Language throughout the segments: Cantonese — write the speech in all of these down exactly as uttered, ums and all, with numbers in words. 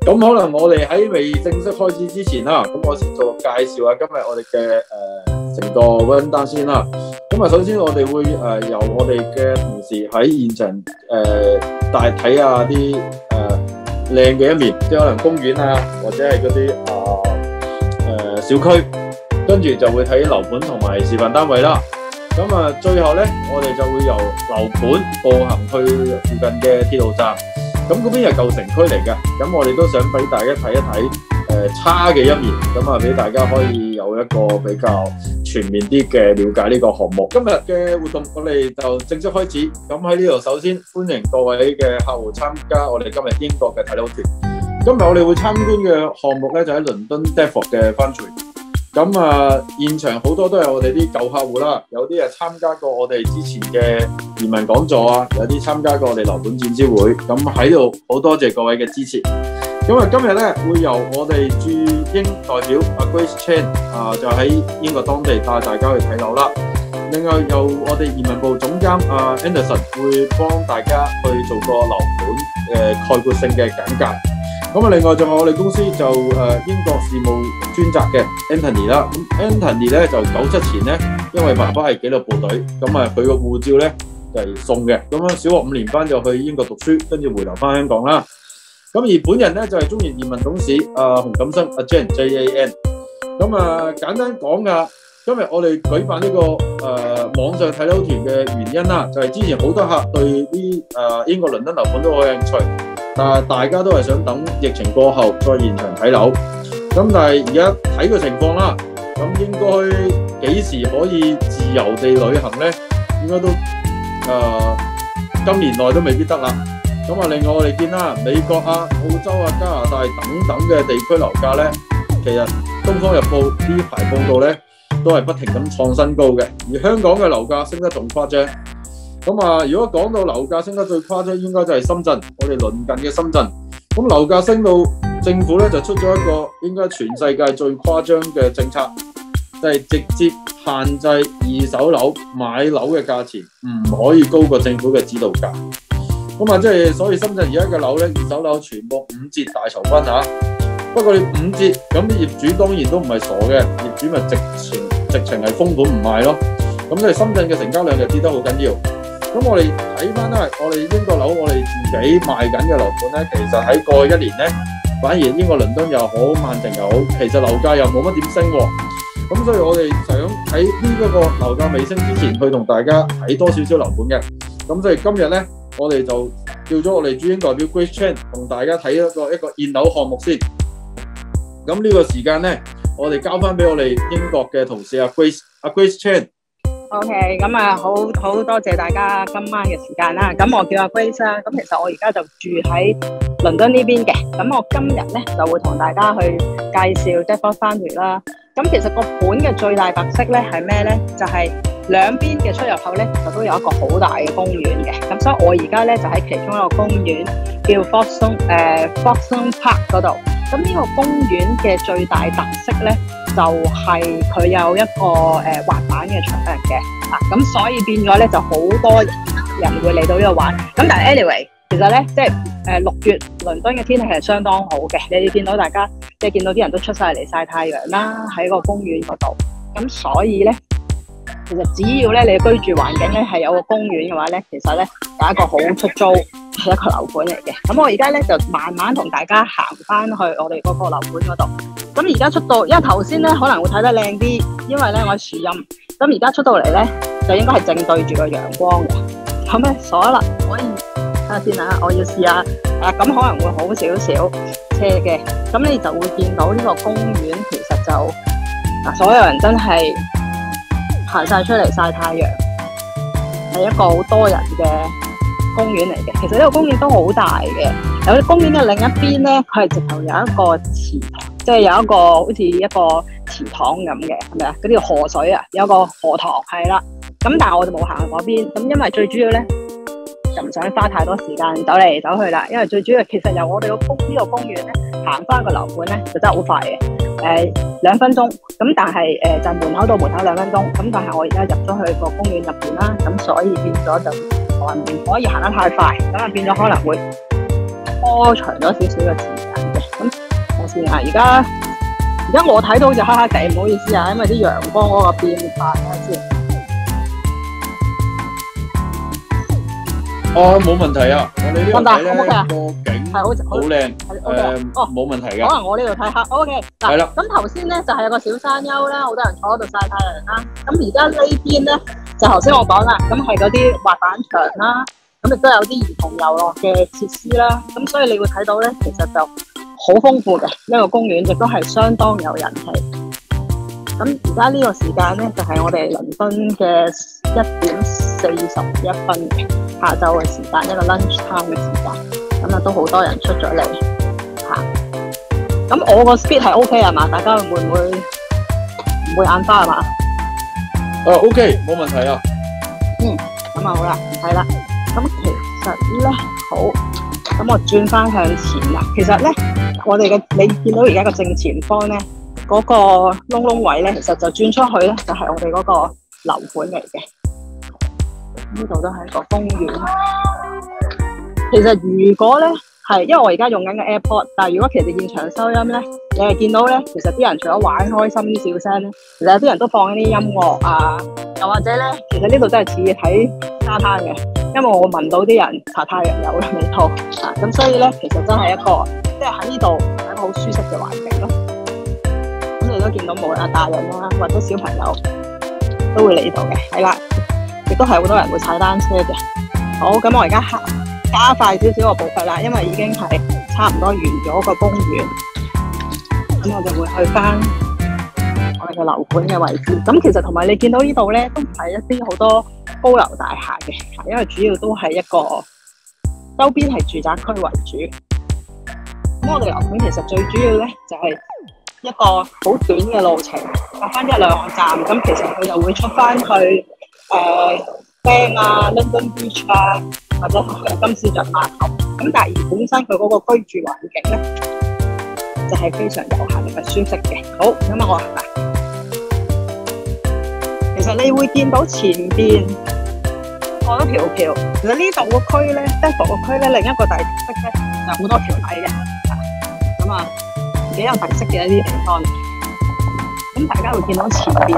咁可能我哋喺未正式開始之前啦，咁我先做介紹下今日我哋嘅誒成個 rundown先啦。咁啊，首先我哋會誒、呃、由我哋嘅同事喺現場誒帶睇下啲誒靚嘅一面，即係可能公園啊，或者係嗰啲啊誒小區，跟住就會睇樓盤同埋示範單位啦。咁啊，最後咧，我哋就會由樓盤步行去附近嘅鐵路站。咁嗰邊係舊城區嚟嘅，咁我哋都想俾大家睇一睇誒、呃、差嘅一面，咁啊俾大家可以有一個比較全面啲嘅了解呢個項目。今日嘅活動我哋就正式開始。咁喺呢度首先歡迎各位嘅客戶參加我哋今日英國嘅睇樓團。今日我哋會參觀嘅項目咧就喺倫敦 Deptford 嘅 Foundry。咁啊，現場好多都係我哋啲舊客戶啦，有啲係參加過我哋之前嘅移民講座啊，有啲參加過我哋樓盤展銷會。咁喺度好多謝各位嘅支持。咁啊，今日咧會由我哋駐英代表阿 Grace Chan 啊，就喺英國當地帶大家去睇樓啦。另外由我哋移民部總監阿 Anderson 會幫大家去做個樓盤誒概括性嘅簡介。咁啊，另外仲有我哋公司就誒英國事務專責嘅 Anthony 啦。咁 Anthony 咧就九七前咧，因為爸爸係紀律部隊，咁啊佢個護照咧就係送嘅。咁樣小學五年班就去英國讀書，跟住回流翻香港啦。咁而本人咧就係中原移民董事阿洪錦生阿 Jan J A N。咁啊簡單講下，今日我哋舉辦呢個誒網上睇樓團嘅原因啦，就係之前好多客對啲誒英國倫敦樓盤都好有興趣。但係大家都係想等疫情過後再現場睇樓，咁但係而家睇個情況啦，咁應該幾時可以自由地旅行呢？應該都誒、呃、今年內都未必得啦。咁啊，另外我哋見啦，美國啊、澳洲啊、加拿大等等嘅地區樓價呢，其實《東方日報》呢排報道呢都係不停咁創新高嘅，而香港嘅樓價升得仲誇張。咁啊，如果講到樓價升得最誇張，應該就係深圳，我哋鄰近嘅深圳。咁樓價升到政府咧就出咗一個應該全世界最誇張嘅政策，就係直接限制二手樓買樓嘅價錢唔可以高過政府嘅指導價。咁啊，即係所以深圳而家嘅樓咧，二手樓全部五折大酬賓嚇。不過你五折，咁啲業主當然都唔係傻嘅，業主咪直情直情係封盤唔賣咯。咁即係深圳嘅成交量就跌得好緊要。咁我哋睇翻咧，我哋英國樓，我哋自己賣緊嘅樓盤咧，其實喺過去一年咧，反而英國倫敦又好，曼城又好，其實樓價又冇乜點升喎。咁所以我哋想喺呢一個樓價未升之前，去同大家睇多少少樓盤嘅。咁所以今日咧，我哋就叫咗我哋駐英代表 Grace Chan 同大家睇一個一個現樓項目先。咁呢個時間咧，我哋交翻俾我哋英國嘅同事阿 Grace 阿 Grace Chan。OK， 咁啊，好好多謝大家今晚嘅時間啦。咁我叫阿 Grace 啦。咁其實我而家就住喺倫敦呢邊嘅。咁我今日咧就會同大家去介紹 Deptford Foundry 啦。咁其實個盤嘅最大特色咧係咩咧？就係、是、兩邊嘅出入口咧就都有一個好大嘅公園嘅。咁所以我而家咧就喺其中一個公園叫 Foxton 誒 Foxton Park 嗰度。咁呢個公園嘅最大特色咧，就係、是、佢有一個誒、呃、滑板嘅場嘅，啊咁所以變咗咧就好多人會嚟到呢度玩。咁但係 anyway， 其實咧即係誒六月倫敦嘅天氣係相當好嘅，你見到大家即係見到啲人都出晒嚟曬太陽啦，喺個公園嗰度。咁所以咧，其實只要咧你嘅居住環境咧係有個公園嘅話咧，其實咧有一個好出租。係一個樓盤嚟嘅，咁我而家咧就慢慢同大家行翻去我哋嗰個樓盤嗰度。咁而家出到，因為頭先咧可能會睇得靚啲，因為咧我喺樹蔭。咁而家出到嚟咧，就應該係正對住個陽光嘅。咁咧所能可以睇下先啊，我要試下啊，咁可能會好少少車嘅。咁你就會見到呢個公園其實就嗱，所有人真係行晒出嚟曬太陽，係一個好多人嘅公園嚟嘅。其實呢個公園都好大嘅，有啲公園嘅另一邊咧，佢係直頭有一個池塘，即係有一個好似一個池塘咁嘅，係咪啊？嗰啲河水啊，有個河塘係啦。咁但係我就冇行去嗰邊，咁因為最主要咧就唔想花太多時間走嚟走去啦。因為最主要其實由我哋個公呢個公園咧行翻個樓盤咧就真係好快嘅，誒、呃、兩分鐘。咁但係誒、呃、就門口到門口兩分鐘。咁但係我而家入咗去個公園入邊啦，咁所以變咗就唔可以行得太快，咁啊變咗可能會拖長咗少少嘅時間嘅。 睇先啊，而家而家我睇到就黑黑地，唔好意思啊，因為啲陽光嗰個變化睇先。 哦，冇問題啊！我哋呢度睇咧得唔得？ 個景係好好靚，誒哦， 冇問題可嘅。 能我呢度睇黑 ，OK。嗱， 係啦， 咁頭先咧就係有個小山丘啦，好多人坐喺度曬太陽啦。咁而家呢邊咧就頭先我講啦，咁係嗰啲滑板場啦，咁亦都有啲兒童遊樂嘅設施啦。咁所以你會睇到咧，其實就好豐富嘅呢個公園，亦都係相當有人氣。咁而家呢個時間咧，就係我哋倫敦嘅一點四十一分嘅下晝嘅時間，一個 lunch time 嘅時間，咁啊都好多人出咗嚟嚇。咁我個 speed 係 OK 係嘛？大家會唔會唔會眼花係嘛？ 哦 OK，冇問題啊。 嗯，咁啊好啦，係啦。咁其實咧好，咁我轉翻向前啦。其實咧，我哋嘅你見到而家個正前方咧。嗰個窿窿位咧，其實就轉出去咧，就係我哋嗰個樓盤嚟嘅。呢度都係個公園。其實如果咧係，因為我而家用緊個 AirPod， 但係如果其實現場收音咧，你係見到咧，其實啲人除咗玩開心啲笑聲咧，其實有啲人都放一啲音樂啊，又或者咧，其實呢度真係似睇沙灘嘅，因為我聞到啲人搽太陽油嘅味道啊，咁所以咧，其實真係一個即係喺呢度係一個好舒適嘅環境咯。你都見到無論係大人啦，或者小朋友都會嚟呢度嘅，係啦，亦都係好多人會踩單車嘅。好，咁我而家加快少少個步伐啦，因為已經係差唔多完咗個公園，咁我就會去翻我哋嘅樓盤嘅位置。咁其實同埋你見到呢度咧，都唔係一啲好多高樓大廈嘅，因為主要都係一個周邊係住宅區為主。咁我哋樓盤其實最主要咧就係、是。一個好短嘅路程，搭翻一兩個站，咁其實佢就會出翻去誒 Bank 啊、London Beach 啊，或者金絲雀碼頭。咁但係而本身佢嗰個居住環境咧，就係、是、非常悠閒同埋舒適嘅。好，咁啊我行啦。其實你會見到前邊過咗條橋，其實呢度個區咧，德國個區咧，另一個大特色咧，就好多條泥嘅。咁啊〜幾有特色嘅一啲地方，咁大家會見到前邊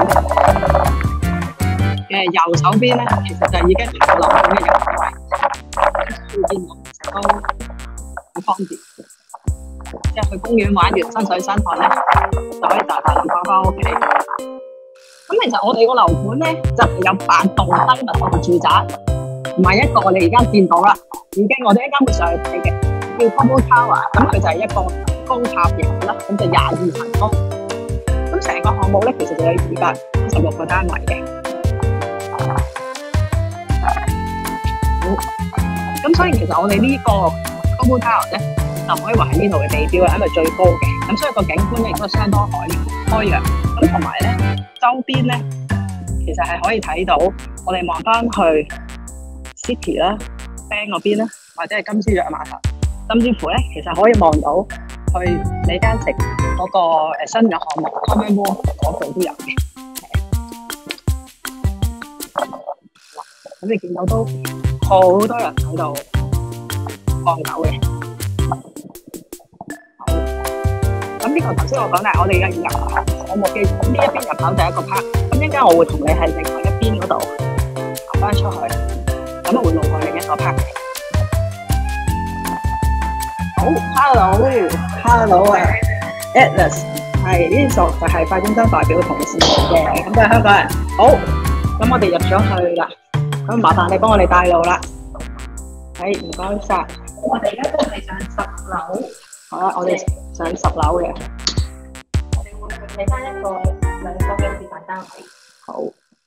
嘅右手邊咧，其實就已經係樓盤嘅入口位，會見到其實都好方便，即係去公園玩完身水身汗咧，就可以大大咁翻翻屋企。咁其實我哋個樓盤咧就係有八棟低密度住宅，唔係一個我哋而家見到啦，已經我哋一間會上去睇嘅，叫 Bubble Tower， 咁佢就係一個高塔型啦，咁就廿二層高，咁成個項目咧，其實就有二百五十六個單位嘅。好，咁所以其實我哋呢個 Bubble Tower 咧，就可以話係呢度嘅地標啦，因為最高嘅，咁所以個景觀咧亦都相當開開揚。咁同埋咧，周邊咧，其實係可以睇到，我哋望翻去 City 啦、Bank 嗰邊啦，或者係金絲雀碼頭，甚至乎咧，其實可以望到。去李嘉誠嗰個誒新嘅項目 Common Wall 嗰度都有嘅，咁你見到都好多人喺度放狗嘅。好，咁呢個頭先我講，但係我哋嘅入口項目嘅呢一邊入口就係一個 park，咁一陣間我會同你喺另外一邊嗰度行翻出去，咁啊會路過另一個 park。好 ，hello，hello 啊 ，Atlas 係呢度就係發展商代表同事嚟嘅，咁都係香港人。好，咁我哋入咗去啦，咁麻煩你幫我哋帶路啦。係，唔該晒。 我哋而家都係上十樓。 好啦，我哋上十樓嘅。 我哋會睇翻一個兩個嘅示範單位。 好。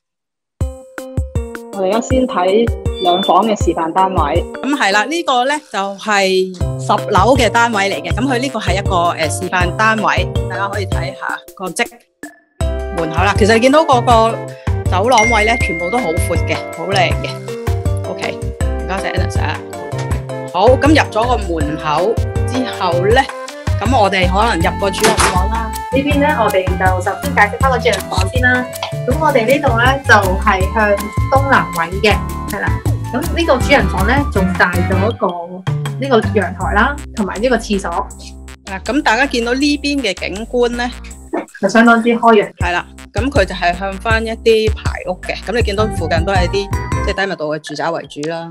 我哋而家先睇兩房嘅示範單位。咁係啦，呢個咧就係十樓嘅單位嚟嘅。咁佢呢個係一個誒示範單位，大家可以睇下個即門口啦。其實你見到嗰個走廊位咧，全部都好闊嘅，好靚嘅。OK， 唔該曬 Anna。好，咁入咗個門口之後咧，咁我哋可能入個主人房啦。 呢邊咧，我哋就首先解釋翻個主人房先啦。咁我哋呢度咧就係、是、向東南位嘅，係啦。咁呢個主人房咧仲大咗個呢個陽台啦，同埋呢個廁所。 嗱，咁大家見到呢邊嘅景觀咧， 就相當之開揚。 係啦，咁佢就係向翻一啲排屋嘅，咁你見到附近都係啲即係低密度嘅住宅為主啦。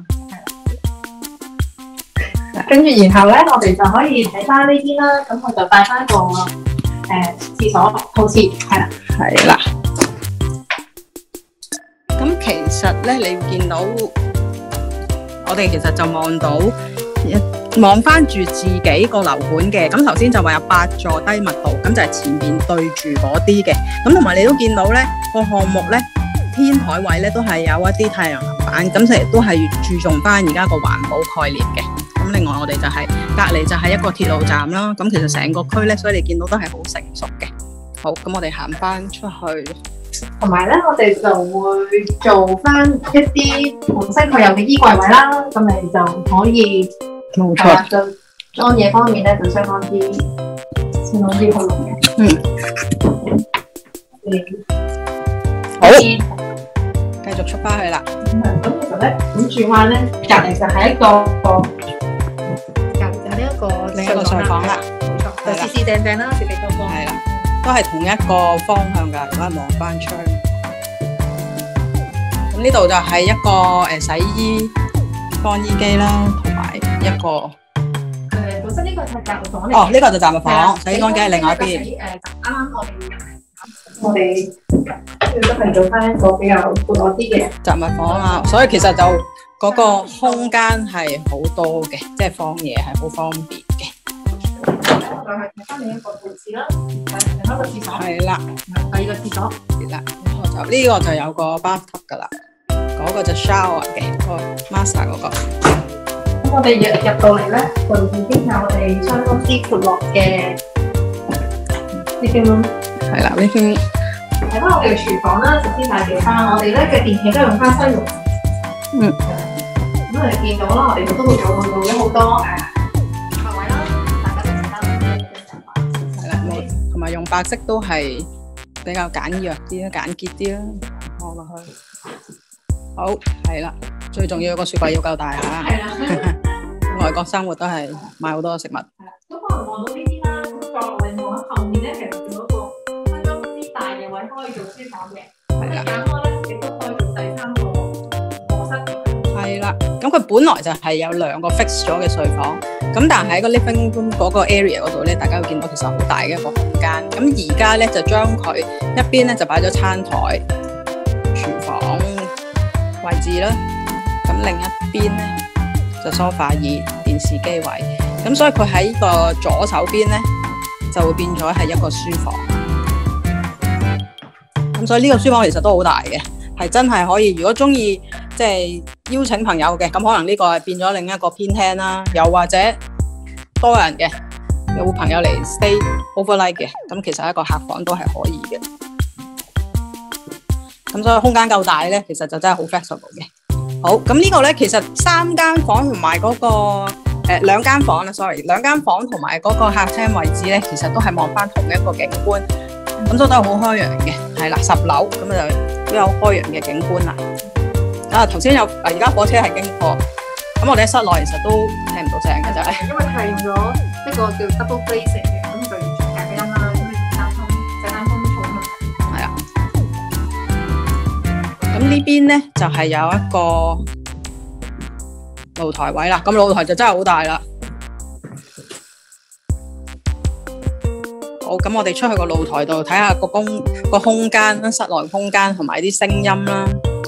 跟住然後咧，我哋就可以睇翻呢邊啦。咁我就帶翻個誒廁所套廁，係啦， 係啦。咁其實咧，你會見到我哋其實就望到一望翻住自己個樓盤嘅。咁頭先就話有八座低密度，咁就係前面對住嗰啲嘅。咁同埋你都見到咧個項目咧，天台位咧都係有一啲太陽能板，咁成日都係注重翻而家個環保概念嘅。咁另外我哋就係隔離就係一個鐵路站啦。咁其實成個區咧，所以你見到都係好成熟嘅。好，咁我哋行翻出去。 同埋咧，我哋就會做翻一啲本身佢有嘅衣櫃位啦，咁你就可以冇係啦，就裝嘢方面咧就相當之相當之好用嘅。 嗯， 嗯好，繼續出翻去啦。 咁其實咧，咁轉彎咧，隔離就係一個隔離就係呢一個另一個睡房啦， 冇錯，就四四正正啦，四四方方。 係啦。都係同一個方向㗎，如果望翻出去，咁呢度就係一個誒洗衣乾衣機啦，同埋一個誒本身呢個係雜物房嚟。 哦，呢個就雜物房，洗衣乾機係另外一邊。 誒啱啱我哋我哋都係做翻一個比較闊落啲嘅雜物房啊，所以其實就嗰個空間係好多嘅，即係放嘢係好方便嘅。 就係睇翻另一個佈置啦，睇翻個廁所。 係啦， 第二個廁所。 係啦，我就呢個就有個 bathtub 噶啦，嗰個就 shower 嘅，個 master 嗰個。 咁我哋入入到嚟咧，就已經有我哋相當之闊落嘅呢邊咯。 係啦，呢邊睇翻我哋嘅廚房啦，首先介紹翻我哋咧嘅電器都用翻西用。 嗯。 咁我哋見到啦，我哋都會做到咗好多誒。 同埋用白色都係比較簡約啲啦，簡潔啲啦，放落去。好，係啦，最重要個雪櫃要夠大嚇。 係啦。 外國生活都係買好多食物。係啦。 咁可能望到呢啲啦，咁再我哋望喺後面咧，其實見到個相當之大嘅位可以做書房嘅。係啦。揀開咧，亦都可以做第三個卧室。 係啦，咁佢本來就係有兩個 fix 咗嘅睡房。咁但係喺個 living room 嗰個 area 嗰度咧，大家會見到其實好大嘅一個空間。咁而家咧就將佢一邊咧就擺咗餐台、廚房位置啦。咁另一邊咧就梳化椅、電視機位。咁所以佢喺個左手邊咧就會變咗係一個書房。咁所以呢個書房其實都好大嘅，係真係可以。如果中意即係邀請朋友嘅，咁可能呢個係變咗另一個偏廳啦，又或者多人嘅，有朋友嚟 stay overnight 嘅，咁其實一個客房都係可以嘅。咁所以空間夠大咧，其實就真係好 flexible 嘅。好，咁呢個咧其實三間房同埋嗰個誒兩間房啦 ，sorry， 兩間房同埋嗰個客廳位置咧，其實都係望翻同一個景觀，咁所以都係好開揚嘅。係啦，十樓咁就都有開揚嘅景觀啦。啊，頭先有啊，而家火車係經過，咁我哋喺室內其實都聽唔到聲嘅，就係因為佢係用咗一個叫 double glazing 嘅，咁就完全隔音啦，咁你單風就單風重嘛。 係啊。咁呢邊咧就係、是、有一個露台位啦，咁露台就真係好大啦。好，咁我哋出去個露台度睇下個空個空間啦，室內空間同埋啲聲音啦。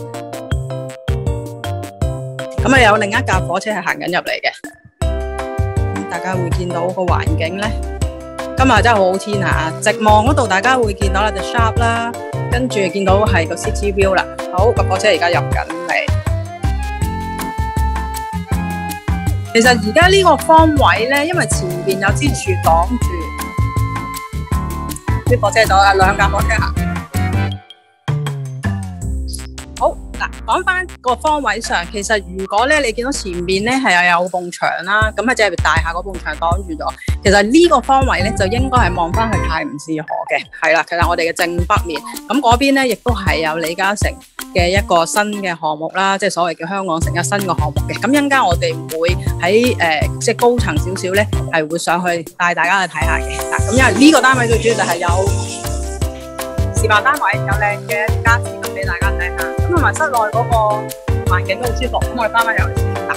咁啊，有另一架火車係行緊入嚟嘅，咁大家會見到個環境咧，今日真係好好天啊！直望嗰度，大家會見到啦 The Shop 啦，跟住見到係個 City View 啦。好，個火車而家入緊嚟。其實而家呢個方位咧，因為前邊有支柱擋住，啲火車度啊，兩架火車行。好嗱。 講翻個方位上，其實如果咧你見到前面咧係又有埲牆啦，咁啊即係大廈嗰埲牆擋住咗。其實呢個方位咧就應該係望翻去泰晤士河嘅，係啦。其實我哋嘅正北面，咁嗰邊咧亦都係有李嘉誠嘅一個新嘅項目啦，即係所謂叫香港城一新嘅項目嘅。咁一陣間我哋會喺誒、呃、即係高層少少咧，係會上去帶大家去睇下嘅。嗱，咁因為呢個單位最主要就係有示範單位，有靚嘅家私咁俾大家睇下。咁同埋室內嗰個環境都好舒服。咁我哋翻返入去先啦。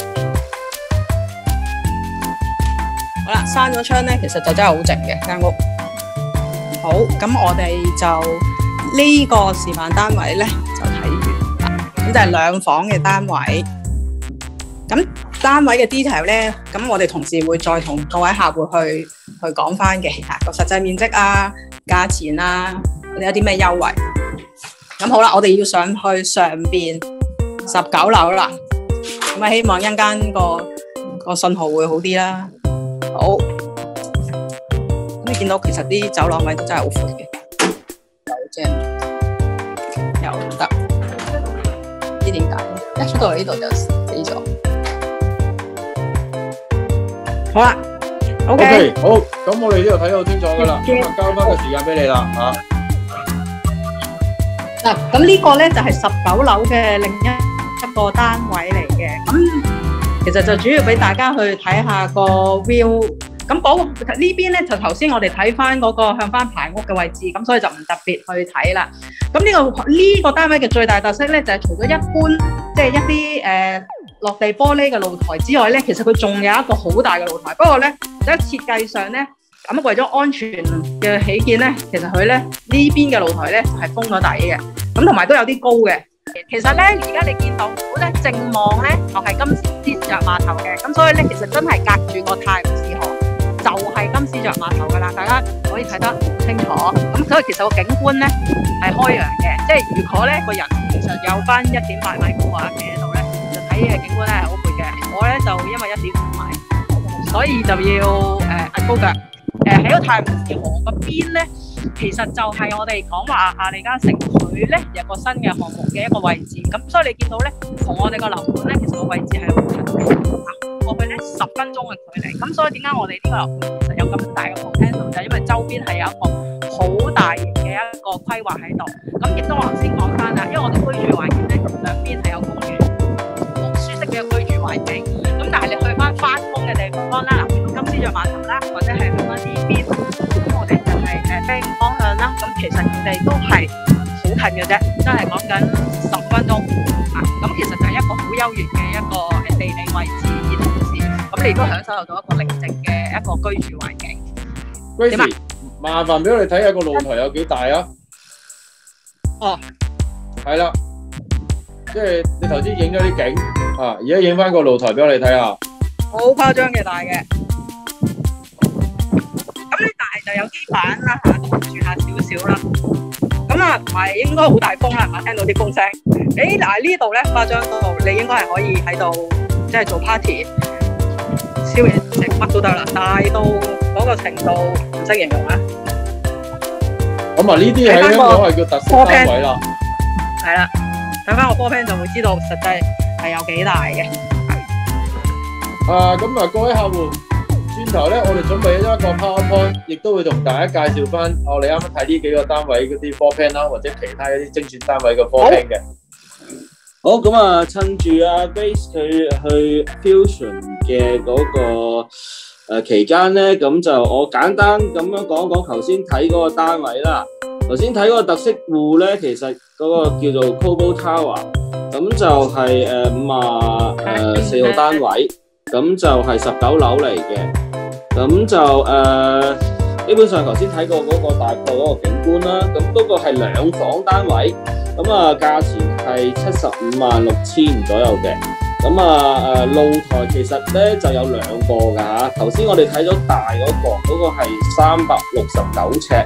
好啦，閂咗窗咧，其實就真係好靜嘅間屋。好，咁我哋就呢個示範單位咧就睇完啦。咁就係兩房嘅單位。咁單位嘅 detail 咧，咁我哋同事會再同各位客戶去去講翻嘅。嗱，個實際面積啊、價錢啊，我哋有啲咩優惠？咁好啦，我哋要上去上邊十九樓啦。咁啊，希望一陣間個個信號會好啲啦。好，咁你見到其實啲走廊位都真係好闊嘅，有正又得，唔知點解一出到嚟呢度就死咗。好啦 ，OK，, okay 好，咁我哋呢度睇到清楚噶啦，咁啊交翻個時間俾你啦，吓。 嗱，咁呢個咧就係十九樓嘅另一一個單位嚟嘅，咁其實就主要俾大家去睇下個 view。咁嗰個呢邊咧就頭先我哋睇翻嗰個向翻排屋嘅位置，咁所以就唔特別去睇啦。咁呢、這個呢、這個單位嘅最大特色咧就係、是、除咗一般即係、就是、一啲誒、呃、落地玻璃嘅露台之外咧，其實佢仲有一個好大嘅露台。不過咧喺設計上咧，咁為咗安全嘅起見咧，其實佢咧呢邊嘅露台咧係封咗底嘅，咁同埋都有啲高嘅。其實咧，而家你見到咧正望咧就係、是、金絲雀碼頭嘅，咁所以咧其實真係隔住個泰晤士河，就係、是、金絲雀碼頭噶啦，大家可以睇得好清楚。咁所以其實個景觀咧係開揚嘅，即係如果咧個人其實有翻一點八米高啊企喺度咧，就睇嘅景觀咧係好闊嘅。我咧就因為一點五米，所以就要誒壓、呃、高腳。誒喺個泰晤士河嗰邊咧，其實就係我哋講話啊李嘉誠佢咧有個新嘅項目嘅一個位置，咁所以你見到咧同我哋個樓盤咧其實個位置係好近嘅，過去咧十分鐘嘅距離。咁所以點解我哋呢個樓盤其實有咁大嘅 potential， 就係因為周邊係有一個好大型嘅一個規劃喺度。咁亦都我頭先講翻啦，因為我哋居住環境咧兩邊係有公園，好舒適嘅居住環境。咁但係你去翻翻工嘅地方啦，嗱，金絲雀碼頭啦，或者係去翻呢邊，咁我哋就係誒飛五方向啦。咁其實佢哋都係好近嘅啫，真係講緊十分鐘啊。咁其實就係一個好優越嘅一個地理位置，而同時咁你亦都享受到一個寧靜嘅一個居住環境。 點啊？麻煩俾我哋睇下個露台有幾大啊？ 哦， 係啦，即係你頭先影咗啲景啊，而家影翻個露台俾我哋睇下。 好誇張嘅大嘅，咁呢大就有啲板啦嚇，擋住下少少啦。咁啊唔係應該好大風啦，聽到啲風聲。誒嗱呢度咧誇張到，你應該係可以喺度即係做 party、燒嘢食乜都得啦，大到嗰個程度唔識形容啊。 咁啊呢啲喺香港係叫特色單位啦。 係啦，睇翻個 floor plan 就會知道實際係有幾大嘅。 啊，咁啊，各位客戶，轉頭咧，我哋準備咗一個 PowerPoint，亦都會同大家介紹翻我哋啱啱睇呢幾個單位嗰啲 floor plan 啦，或者其他一啲精選單位嘅 floor plan 嘅。 好，咁啊，趁住阿 Grace 佢去 Fusion 嘅嗰個誒期間咧，咁就我簡單咁樣講講頭先睇嗰個單位啦。頭先睇嗰個特色戶咧，其實嗰個叫做 Cobo Tower， 咁就係誒五啊誒四號單位。咁就係十九樓嚟嘅，咁就誒、呃、基本上頭先睇過嗰個大概嗰個景觀啦，咁嗰個係兩房單位，咁啊價錢係七十五萬六千左右嘅，咁啊誒露台其實咧就有兩個㗎嚇，頭先我哋睇咗大嗰、嗰個，嗰、嗰個係三百六十九尺，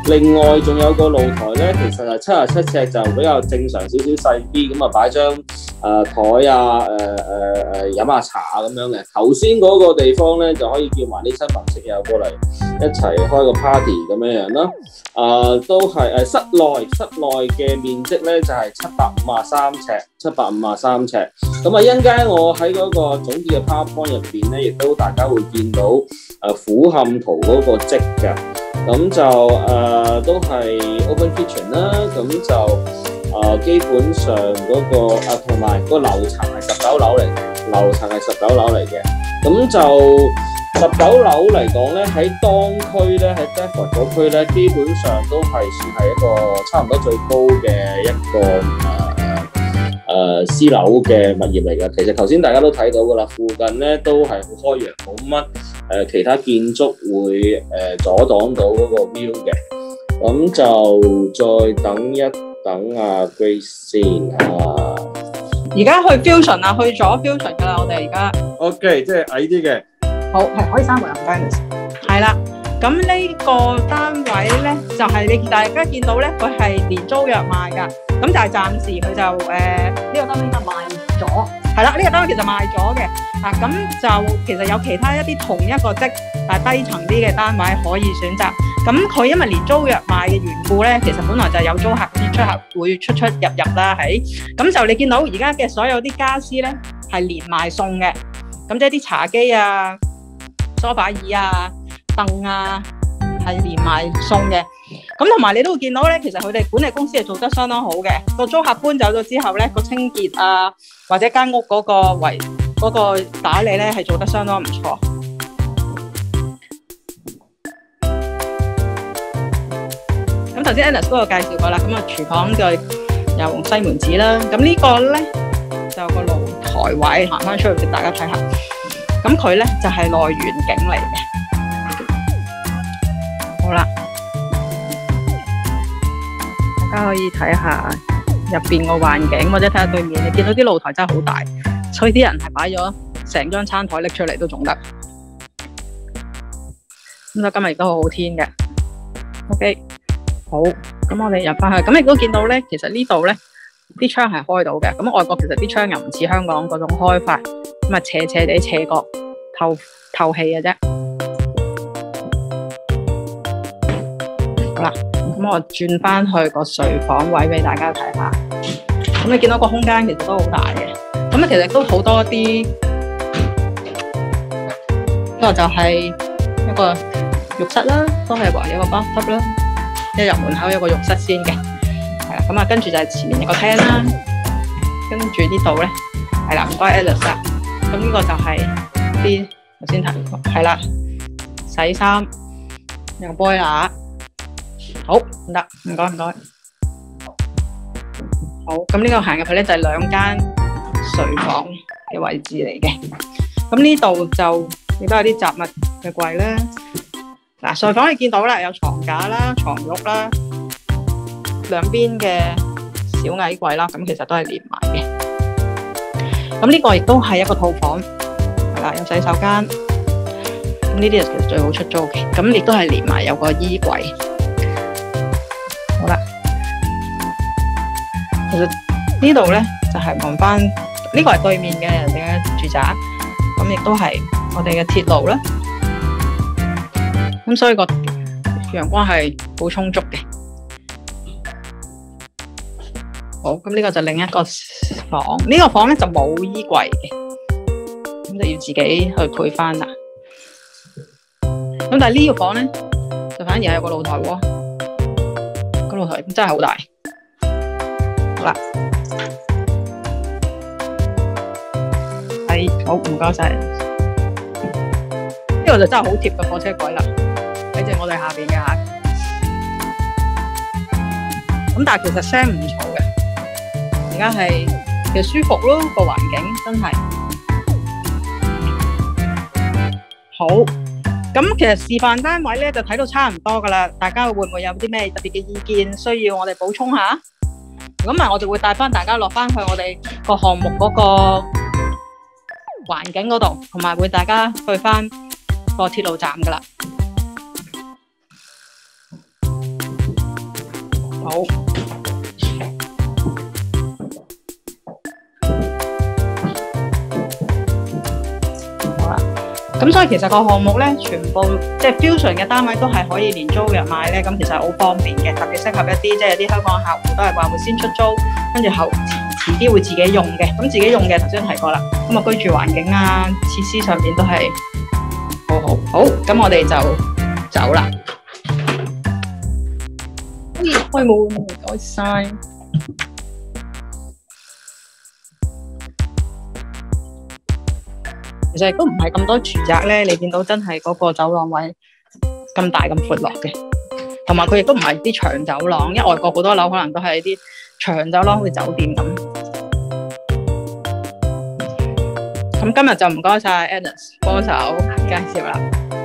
另外仲有個露台咧，其實係七十七尺就比較正常少少細啲，咁啊擺張誒台啊，誒誒誒飲下茶咁樣嘅。頭先嗰個地方咧就可以叫埋啲親朋戚友過嚟一齊開個 party 咁樣樣啦。啊、呃，都係誒室內室內嘅面積咧就係七百五十三尺，七百五十三尺。咁啊，一陣間我喺嗰個總結嘅 PowerPoint 入邊咧，亦都大家會見到誒、呃、俯瞰圖嗰個積嘅。咁就誒、呃、都係 open kitchen 啦。咁就誒、呃、基本上嗰、那個啊同埋個樓層係十九樓嚟嘅，樓層係十九樓嚟嘅。咁就十九樓嚟講咧，喺當區咧，喺 Deptford 嗰區咧，基本上都係算係一個差唔多最高嘅一個誒誒私樓嘅物業嚟嘅。其實頭先大家都睇到噶啦，附近咧都係好開揚，冇乜誒其他建築會誒、呃、阻擋到嗰個 view 嘅。咁就再等一等啊 Grace 先啊。 而家去 Fusion 啊，去咗 Fusion 噶啦，我哋而家。 OK， 即係矮啲嘅。 好，係可以閂門唔該。係啦，咁呢個單位咧，就係、是、你大家見到咧，佢係連租約賣㗎。咁但係暫時佢就誒呢、呃這個單位就賣咗。係啦，呢、這個單位其實賣咗嘅。啊，咁就其實有其他一啲同一個職但係低層啲嘅單位可以選擇。咁佢因為連租約賣嘅緣故咧，其實本來就有租客啲出客會出出入入啦，係。咁就你見到而家嘅所有啲家私咧係連埋送嘅。咁即係啲茶几啊、梳化椅啊、凳啊，係連埋送嘅。咁同埋你都會見到咧，其實佢哋管理公司係做得相當好嘅。個租客搬走咗之後咧，個清潔啊或者間屋嗰個維嗰個打理咧係做得相當唔錯。咁頭先 Alice 都有介紹過啦，咁啊廚房就有西門子啦。咁呢個咧就有個露台位，行翻出去俾大家睇下。咁佢咧就係、是、內園景嚟嘅。好啦，大家可以睇下入邊個環境，或者睇下對面。你見到啲露台真係好大，所以啲人係擺咗成張餐台拎出嚟都仲得。咁就今日亦都好好天嘅。OK， 好，咁我哋入翻去，咁亦都見到咧，其實呢度咧啲窗係開到嘅。咁外國其實啲窗又唔似香港嗰種開法。咁啊，斜斜地斜角透透氣嘅啫。好啦，咁我轉翻去個睡房位俾大家睇下。咁你見到個空間其實都好大嘅。咁啊，其實都好多啲。呢個就係一個浴室啦，都係話有個 bathtub 啦。一入門口有個浴室先嘅，係啦。咁啊，跟住就係前面有個廳啦。跟住呢度咧，係啦，唔該 Alice 啊。咁呢個就係啲頭先睇過，係啦，洗衫有個 boiler，好唔得，唔該唔該。好，咁呢個行入去咧就係兩間睡房嘅位置嚟嘅。咁呢度就亦都有啲雜物嘅櫃啦。嗱，睡房你見到啦，有床架啦、床褥啦，兩邊嘅小矮櫃啦，咁其實都係連埋嘅。咁呢個亦都係一個套房，係啦，有洗手間。咁呢啲其實最好出租嘅，咁亦都係連埋有個衣櫃。好啦，其實呢度咧就係望翻，呢個係對面嘅人哋嘅住宅，咁亦都係我哋嘅鐵路啦。咁所以個陽光係好充足嘅。好，咁呢個就另一個房，呢、這個房咧就冇衣櫃嘅，咁就要自己去配翻啦。咁但係呢個房咧就反而係有個露台喎，個露台真係好大。好啦，係好唔該晒。呢、這個就真係好貼嘅火車軌啦，喺正我哋下邊嘅吓。咁但係其實聲唔嘈嘅。而家係其實舒服咯，個環境真係好。咁其實示範單位咧就睇到差唔多噶啦，大家會唔會有啲咩特別嘅意見需要我哋補充下？咁咪我哋會帶翻大家落翻去我哋個項目嗰個環境嗰度，同埋會大家去翻個鐵路站噶啦。 好。好啦，咁所以其實個項目咧，全部即係 Fusion 嘅單位都係可以連租約買咧，咁其實好方便嘅，特別適合一啲即係有啲香港客戶都係話會先出租，跟住後遲啲會自己用嘅。咁自己用嘅頭先提過啦，咁啊居住環境啊、設施上邊都係好好。好，咁我哋就走啦。開門，唔該晒。其實都唔係咁多住宅咧，你見到真係嗰個走廊位咁大咁闊落嘅，同埋佢亦都唔係啲長走廊，因為外國好多樓可能都係啲長走廊，好似酒店咁。咁今日就唔該晒 Agnes 幫手介紹啦。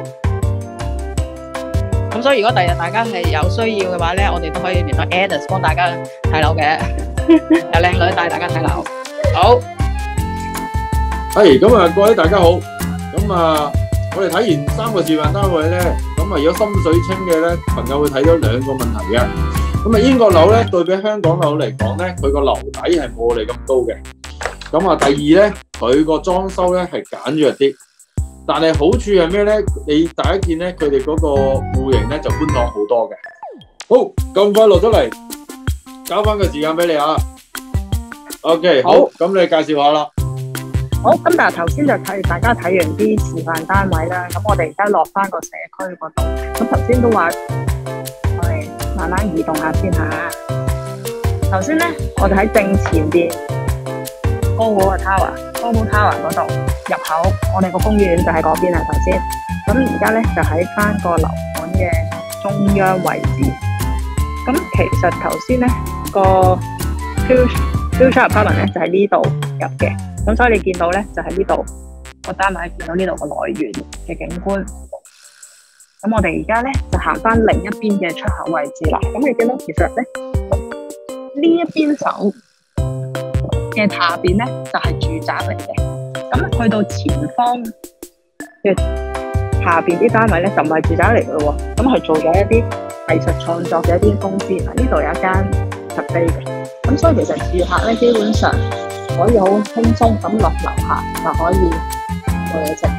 咁所以如果第日大家係有需要嘅話咧，我哋都可以聯絡 Agnes 幫大家睇樓嘅，有靚女帶大家睇樓。好。 係咁啊，各位大家好。咁啊，我哋睇完三個示範單位咧，咁啊，如果心水清嘅咧，朋友會睇到兩個問題嘅。咁啊，英國樓咧對比香港樓嚟講咧，佢個樓底係冇我哋咁高嘅。咁啊，第二咧，佢個裝修咧係簡約啲，但係好處係咩咧？你大家見咧，佢哋嗰個戶型咧就寬敞好多嘅。好，咁快落咗嚟，交翻個時間俾你啊。OK，好，咁你介紹下啦。 好，咁但係頭先就睇大家睇完啲示範單位啦，咁我哋而家落翻個社區嗰度。咁頭先都話我哋慢慢移動下先吓。頭先咧，我哋喺正前邊高嗰個 tower、Gomo Tower 嗰度入口，我哋個公園就喺嗰邊啦。頭先，咁而家咧就喺翻個樓盤嘅中央位置。咁其實頭先咧個 Future Apartment 咧就喺呢度入嘅。咁所以你見到咧，就喺呢度個單位見到呢度個來源嘅景觀。咁我哋而家咧就行翻另一邊嘅出口位置啦。咁你見到其實咧呢一邊走嘅下邊咧就係住宅嚟嘅。咁去到前方嘅下邊啲單位咧就唔係住宅嚟嘅咯喎。咁係做咗一啲藝術創作嘅一啲公司。嗱，呢度有一間cafe嘅。咁所以其實住客咧基本上可以好輕鬆咁落樓下就可以做嘢食，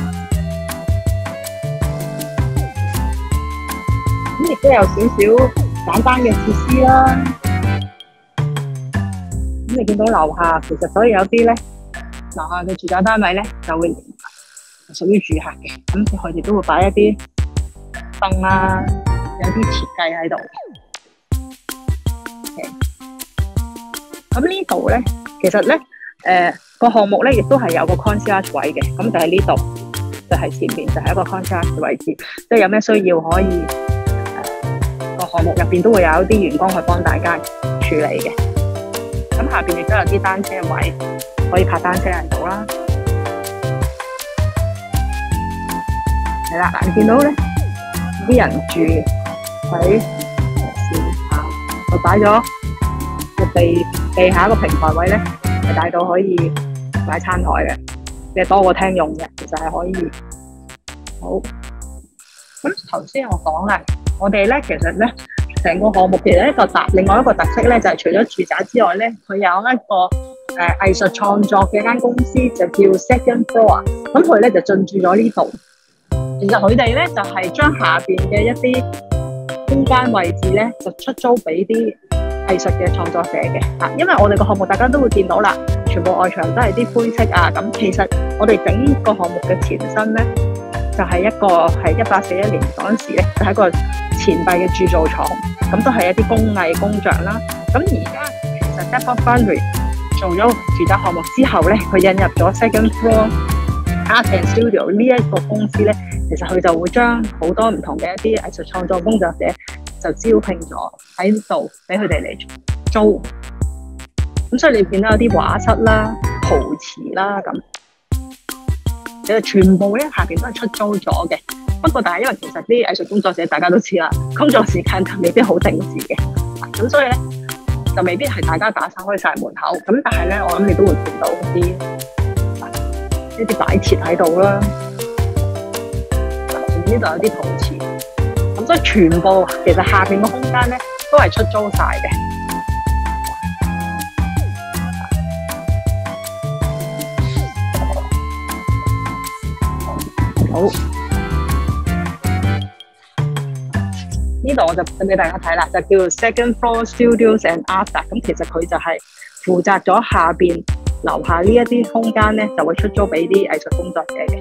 咁亦都有少少簡單嘅設施啦。咁你見到樓下其實所以有啲咧樓下嘅住宅單位咧就會屬於住客嘅，咁佢哋都會擺一啲燈啦，有啲設計喺度。咁呢度咧。其實咧，誒、呃、個項目咧亦都係有個 concierge 位嘅，咁就喺呢度，就係、是、前面就係一個 concierge 嘅位置，即係有咩需要可以誒個、呃、項目入邊都會有一啲員工去幫大家處理嘅。咁下邊亦都有啲單車位，可以泊單車喺度啦。係啦，嗱你見到咧啲人住喺前下，就擺咗個地。地下一個平台位咧，係大到可以擺餐台嘅，即係多個廳用嘅，其實係可以。好，咁頭先我講啦，我哋咧其實咧成個項目其實一個特，另外一個特色咧就係、是、除咗住宅之外咧，佢有一個誒、呃、藝術創作嘅間公司就叫 Second Floor， 咁佢咧就進駐咗呢度。其實佢哋咧就係、是、將下邊嘅一啲空間位置咧就出租俾啲藝術嘅創作者嘅，啊，因為我哋個項目大家都會見到啦，全部外牆都係啲灰色啊，咁其實我哋整個項目嘅前身咧，就係、是、一個係一八四一年嗰陣時咧，就係、是、一個錢幣嘅鑄造廠，咁都係一啲工藝工匠啦。咁而家其實 Depot Foundry 做咗住宅項目之後咧，佢引入咗 Second Floor Art and Studio 呢一個公司咧，其實佢就會將好多唔同嘅一啲藝術創作工作者就招聘咗喺度俾佢哋嚟租，咁所以你見到有啲畫室啦、陶瓷啦咁，其實全部咧下邊都係出租咗嘅。不過但係因為其實啲藝術工作者大家都知啦，工作時間就未必好定時嘅，咁所以咧就未必係大家打散開晒門口。咁但係咧，我諗你都會見到啲一啲擺設喺度啦，呢度有啲陶瓷。咁所以全部其實下邊個空間咧都係出租晒嘅。好，呢度我就俾大家睇啦，就叫 Second Floor Studios and Art。咁其實佢就係負責咗下邊樓下呢一啲空間咧，就會出租俾啲藝術工作者嘅。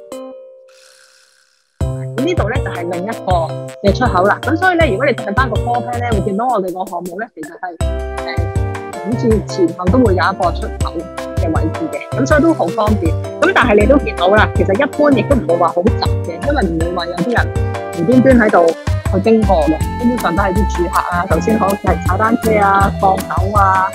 咁呢度咧就係、是、另一個嘅出口啦。咁所以咧，如果你睇翻個 floor plan 咧，會見到我哋個項目咧，其實係誒、呃、好似前後都會有一個出口嘅位置嘅，咁所以都好方便。咁但係你都見到啦，其實一般亦都唔會話好雜嘅，因為唔會話有啲人無端端喺度去經過嘅，基本上都係啲住客啊，頭先好似係踩單車啊、放狗啊，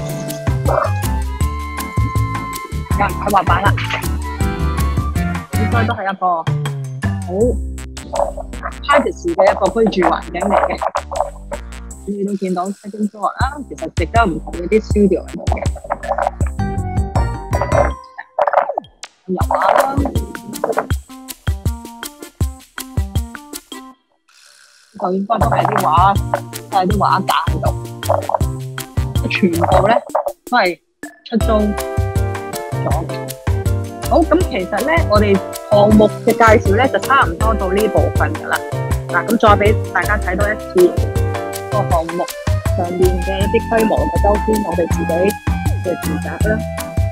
有人踩滑板啦，應該都係一個好 privacy 嘅一個居住環境嚟嘅。你都見到 second floor 啦，其實亦都有唔同嘅啲 studio 喺度嘅。入畫啦，就應該都係啲畫，都係啲畫架喺度，全部咧都係出租咗嘅。好，咁其實咧，我哋項目嘅介紹咧就差唔多到呢部分㗎啦。嗱，咁再俾大家睇多一次個項目上面嘅一啲規模嘅周邊，我哋自己嘅住宅啦。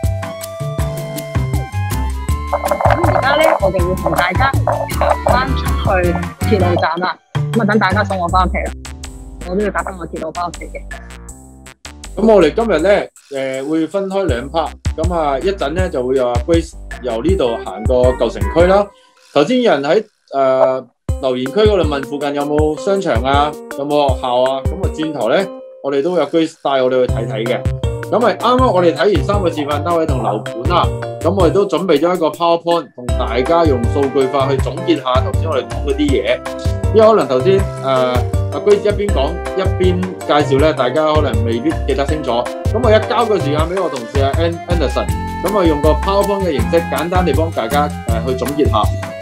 咁而家咧，我哋會同大家行翻出去鐵路站啦。咁啊，等大家送我翻屋企啦。我都要搭翻個鐵路翻屋企嘅。 咁我哋今日咧，誒、呃、會分開兩 part。咁啊，一陣咧就會有阿 Grace 由呢度行過舊城區啦。頭先有人喺誒、呃、留言區嗰度問附近有冇商場啊，有冇學校啊。咁啊，轉頭咧，我哋都有 Grace 帶我哋去睇睇嘅。咁咪啱啱我哋睇完三個示範單位同樓盤啦。咁我哋都準備咗一個 PowerPoint， 同大家用數據化去總結下頭先我哋講嗰啲嘢。因為可能頭先誒阿 Grace 一邊講一邊介紹咧，大家可能未必記得清楚。咁我一交個時間俾我同事阿 Anderson， 咁我用個 PowerPoint 嘅形式，簡單地幫大家誒、呃、去總結下。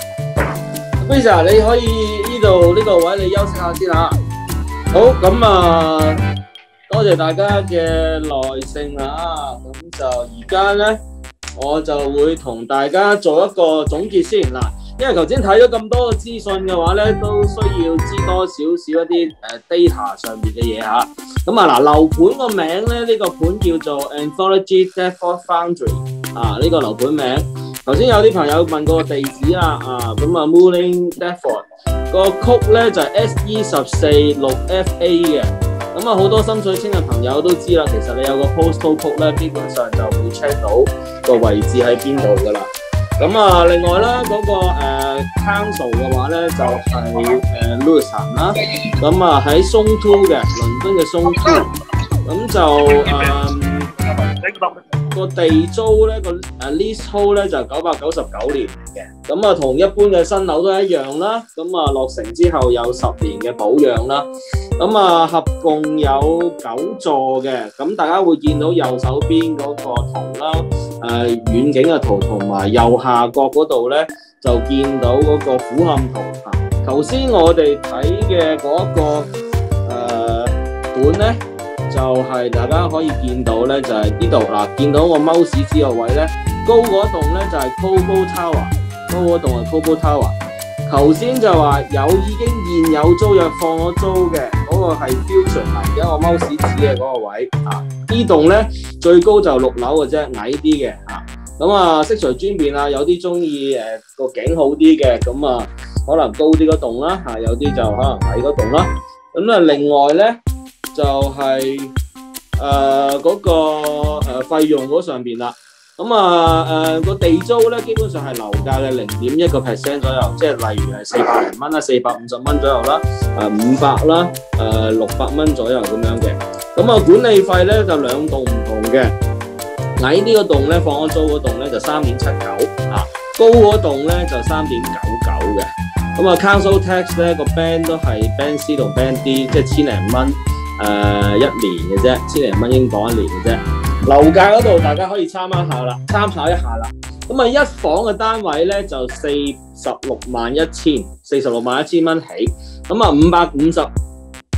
Grace， 你可以呢度呢個位你休息下先嚇。好，咁啊，多謝大家嘅耐性啊。咁就而家咧。我就會同大家做一個總結先嗱，因為頭先睇咗咁多嘅資訊嘅話咧，都需要知多少少一啲誒 data 上面嘅嘢嚇。咁啊嗱，樓盤個名咧，呢、這個盤叫做 Anthology Deptford Foundry 啊，呢、這個樓盤名。頭先有啲朋友問過地址啦，啊咁啊 Mooling Deptford 個曲咧就係 S E 十四六 F A 嘅。咁啊，好多深水清嘅朋友都知啦，其實你有個 postal code 咧，基本上就會 check 到個位置喺邊度噶啦。咁啊，另外啦，嗰、那個誒、呃、council 嘅話咧，就係誒 Lewisham 啦。咁啊喺 Zone Two 嘅，倫敦嘅 Zone Two。咁就誒個地租咧，個誒 leasehold 咧就九百九十九年嘅。咁啊，同一般嘅新樓都一樣啦。咁啊，落成之後有十年嘅保養啦。咁啊，合共有九座嘅，咁大家會見到右手邊嗰個圖啦，誒、呃、遠景嘅圖同埋右下角嗰度咧，就見到嗰個俯瞰圖啊。頭先我哋睇嘅嗰一個誒、呃、本咧，就係、是、大家可以見到咧，就係呢度嗱，見到我 mouse 指個位咧，高嗰棟咧就係 Cobo Tower， 高嗰棟係 Cobo Tower。頭先就話有已經現有租約放咗租嘅嗰、那個係 Fusion， 而家我 mouse 指嘅嗰個位啊，呢棟咧最高就六樓嘅啫，矮啲嘅嚇。咁啊，悉隨尊便啊，有啲中意誒個景好啲嘅，咁啊可能高啲嗰棟啦嚇，有啲就可能矮嗰棟啦。咁啊，另外咧就係誒嗰個誒、呃、費用嗰上邊啦。咁啊，誒、呃、個地租咧，基本上係樓價嘅零點一個 percent 左右，即係例如係四百零蚊啦，四百五十蚊左右啦，誒五百啦，誒六百蚊左右咁樣嘅。咁啊，管理費咧就兩棟唔同嘅，矮啲嗰棟咧放咗租嗰棟咧就三點七九啊，高嗰棟咧就三點九九嘅。咁啊 ，Council Tax 咧個 band 都係 Band C 同 Band D， 即係千零蚊誒一年嘅啫，千零蚊英鎊一年嘅啫。樓價嗰度大家可以參考下啦，參考一下啦。咁啊，一房嘅單位咧就四十六萬一千，四十六萬一千蚊起。咁啊，五百五十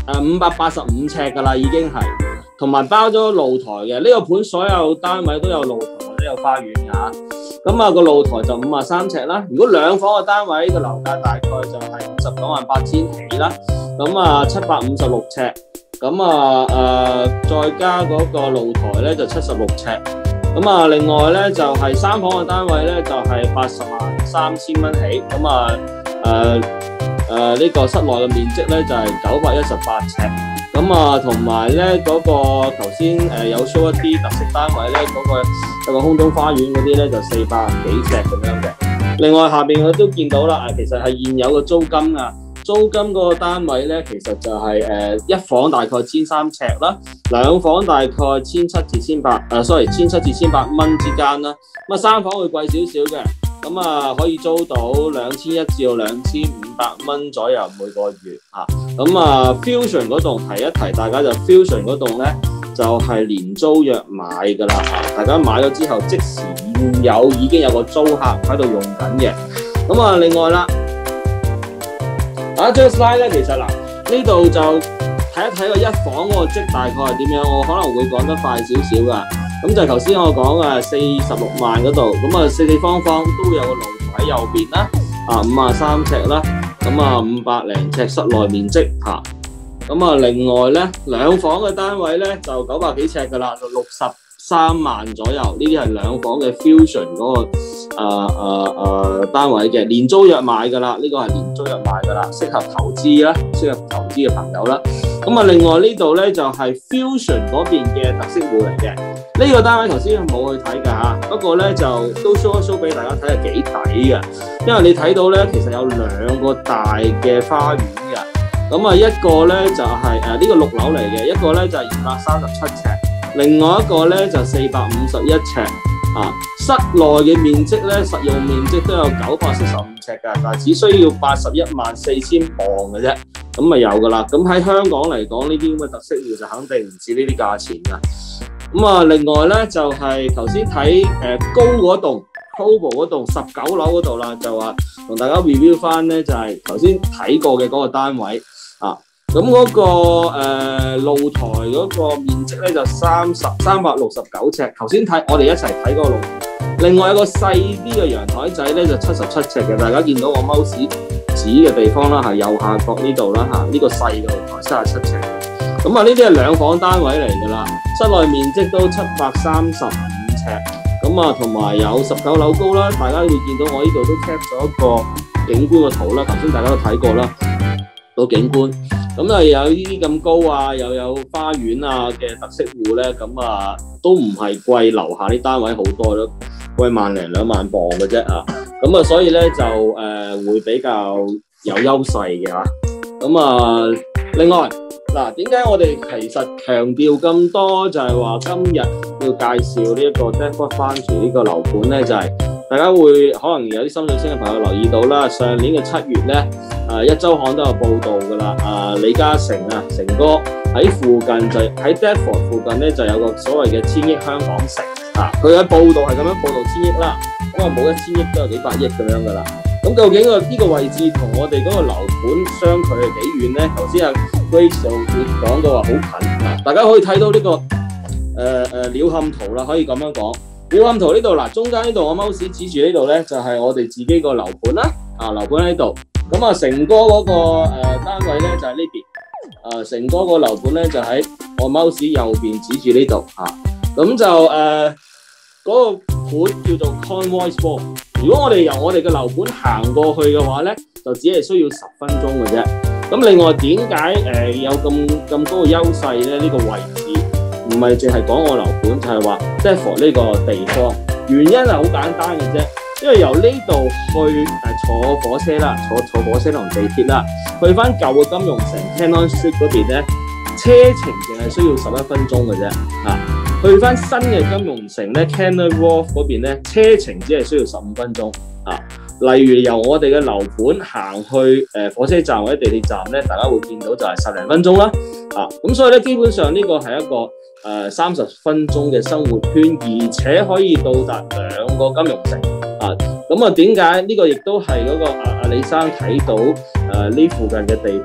誒五百八十五尺㗎啦，已經係，同埋包咗露台嘅。呢、這個盤所有單位都有露台或者有花園㗎。咁啊個露台就五十三尺啦。如果兩房嘅單位個樓價大概就係五十九萬八千起啦。咁啊七百五十六尺。咁啊誒、呃、再加嗰個露台咧就七十六尺。咁啊另外咧就係、是、三房嘅單位咧就係八十萬三千蚊起。咁啊誒誒呢個室內嘅面積咧就係九百一十八尺。咁啊，同埋咧嗰個頭先誒有 show 一啲特色單位咧，嗰、那個有個空中花園嗰啲咧就四百幾尺咁樣嘅。另外下邊我都見到啦，誒其實係現有嘅租金啊，租金嗰個單位咧其實就係、是、誒、呃、一房大概千三尺啦，兩房大概千七至千八，誒 sorry 千七至千八蚊之間啦。咁啊三房會貴少少嘅。咁啊，可以租到兩千一至到兩千五百蚊左右每個月嚇。咁啊 ，Fusion 嗰棟提一提大家就 Fusion 嗰棟咧，就係、是、連租約買㗎啦嚇。大家買咗之後，即時現有已經有個租客喺度用緊嘅。咁啊，另外啦，下一張 slide 咧，其實嗱呢度就睇一睇個一房嗰個積大概係點樣，我可能會講得快少少㗎。咁就係頭先我講嘅四十六萬嗰度，咁啊四四方方都有個露台喺右邊啦，啊五十三尺啦，咁啊五百零尺室內面積嚇，咁啊另外咧兩房嘅單位咧就九百幾尺噶啦，就六十三萬左右，呢啲係兩房嘅 Fusion 嗰、那個誒誒誒單位嘅，連租約買噶啦，呢、這個係連租約買噶啦，適合投資啦，適合投資嘅朋友啦。咁啊另外呢度咧就係、是、Fusion 嗰邊嘅特色戶嚟嘅。呢個單位頭先冇去睇㗎嚇，不過咧就都 show 一 show 俾大家睇係幾抵嘅，因為你睇到咧其實有兩個大嘅花園嘅，咁啊一個咧就係誒呢個六樓嚟嘅，一個咧就係二百三十七尺，另外一個咧就四百五十一尺啊。室內嘅面積咧實用面積都有九百四十五尺㗎，但係只需要八十一萬四千磅嘅啫，咁咪有㗎啦。咁喺香港嚟講，呢啲咁嘅特色戶就肯定唔止呢啲價錢㗎。咁啊，另外咧就係頭先睇誒高嗰棟 Hobo 嗰棟十九樓嗰度啦，就話同大家 review 翻咧，就係頭先睇過嘅嗰個單位啊。咁嗰、那個誒、呃、露台嗰個面積咧就三十三百六十九尺。頭先睇我哋一齊睇嗰個露台，另外有個細啲嘅陽台仔咧就七十七尺嘅。大家見到我 mouse 指嘅地方啦，係右下角呢度啦嚇，呢、這個細嘅露台三十七尺。咁啊，呢啲係兩房單位嚟㗎啦，室內面積都七百三十五尺，咁啊，同埋有十九樓高啦。大家會見到我呢度都 cap 咗一個景觀嘅圖啦，頭先大家都睇過啦，個景觀。咁啊，有呢啲咁高啊，又有花園啊嘅特色戶咧，咁啊都唔係貴樓下啲單位好多咯，貴萬零兩萬磅嘅啫啊。咁啊，所以咧就誒、呃、會比較有優勢嘅嚇。咁啊，另外。嗱，點解我哋其實強調咁多，就係話今日要介紹呢一個 Deptford Foundry 呢個樓盤咧，就係、是、大家會可能有啲深水清嘅朋友留意到啦。上年嘅七月咧，誒一週刊都有報道㗎啦。啊，李嘉誠啊，成哥喺附近就喺 Deptford 附近咧，就有個所謂嘅千億香港城啊。佢嘅報道係咁樣報道千億啦，咁啊冇一千億都有幾百億咁樣㗎啦。咁究竟個呢個位置同我哋嗰個樓盤相距係幾遠咧？頭先阿 Grace 就講到話好近嗱，大家可以睇到呢、這個誒誒、呃、鳥瞰圖啦，可以咁樣講。鳥瞰圖呢度嗱，中間呢度我 mouse 指住呢度咧，就係、是、我哋自己個樓盤啦。啊，樓盤喺呢度。咁啊，成哥嗰、那個誒、呃、單位咧就喺呢邊。啊，成哥個樓盤咧就喺我 mouse 右邊指住呢度嚇。咁就誒嗰、呃那個盤叫做 Convoy Mall。如果我哋由我哋嘅樓盤行過去嘅話咧，就只係需要十分鐘嘅啫。咁另外點解誒有咁咁高嘅優勢咧？呢、這個位置唔係淨係講我樓盤，就係話 Deptford 呢個地方。原因係好簡單嘅啫，因為由呢度去誒、呃、坐火車啦，坐坐火車同地鐵啦，去翻舊嘅金融城 Cannon Street 嗰邊咧，車程淨係需要十一分鐘嘅啫。啊，去翻新嘅金融城咧 Cannon Wharf 嗰邊咧，車程只係需要十五分鐘。啊。例如由我哋嘅樓盤行去誒、呃、火車站或者地鐵站咧，大家會見到就係十零分鐘啦。啊，咁所以咧基本上呢個係一個誒三十分鐘嘅生活圈，而且可以到達兩個金融城。啊，咁啊點解呢個亦都係嗰個阿阿李生睇到誒呢、呃、附近嘅地皮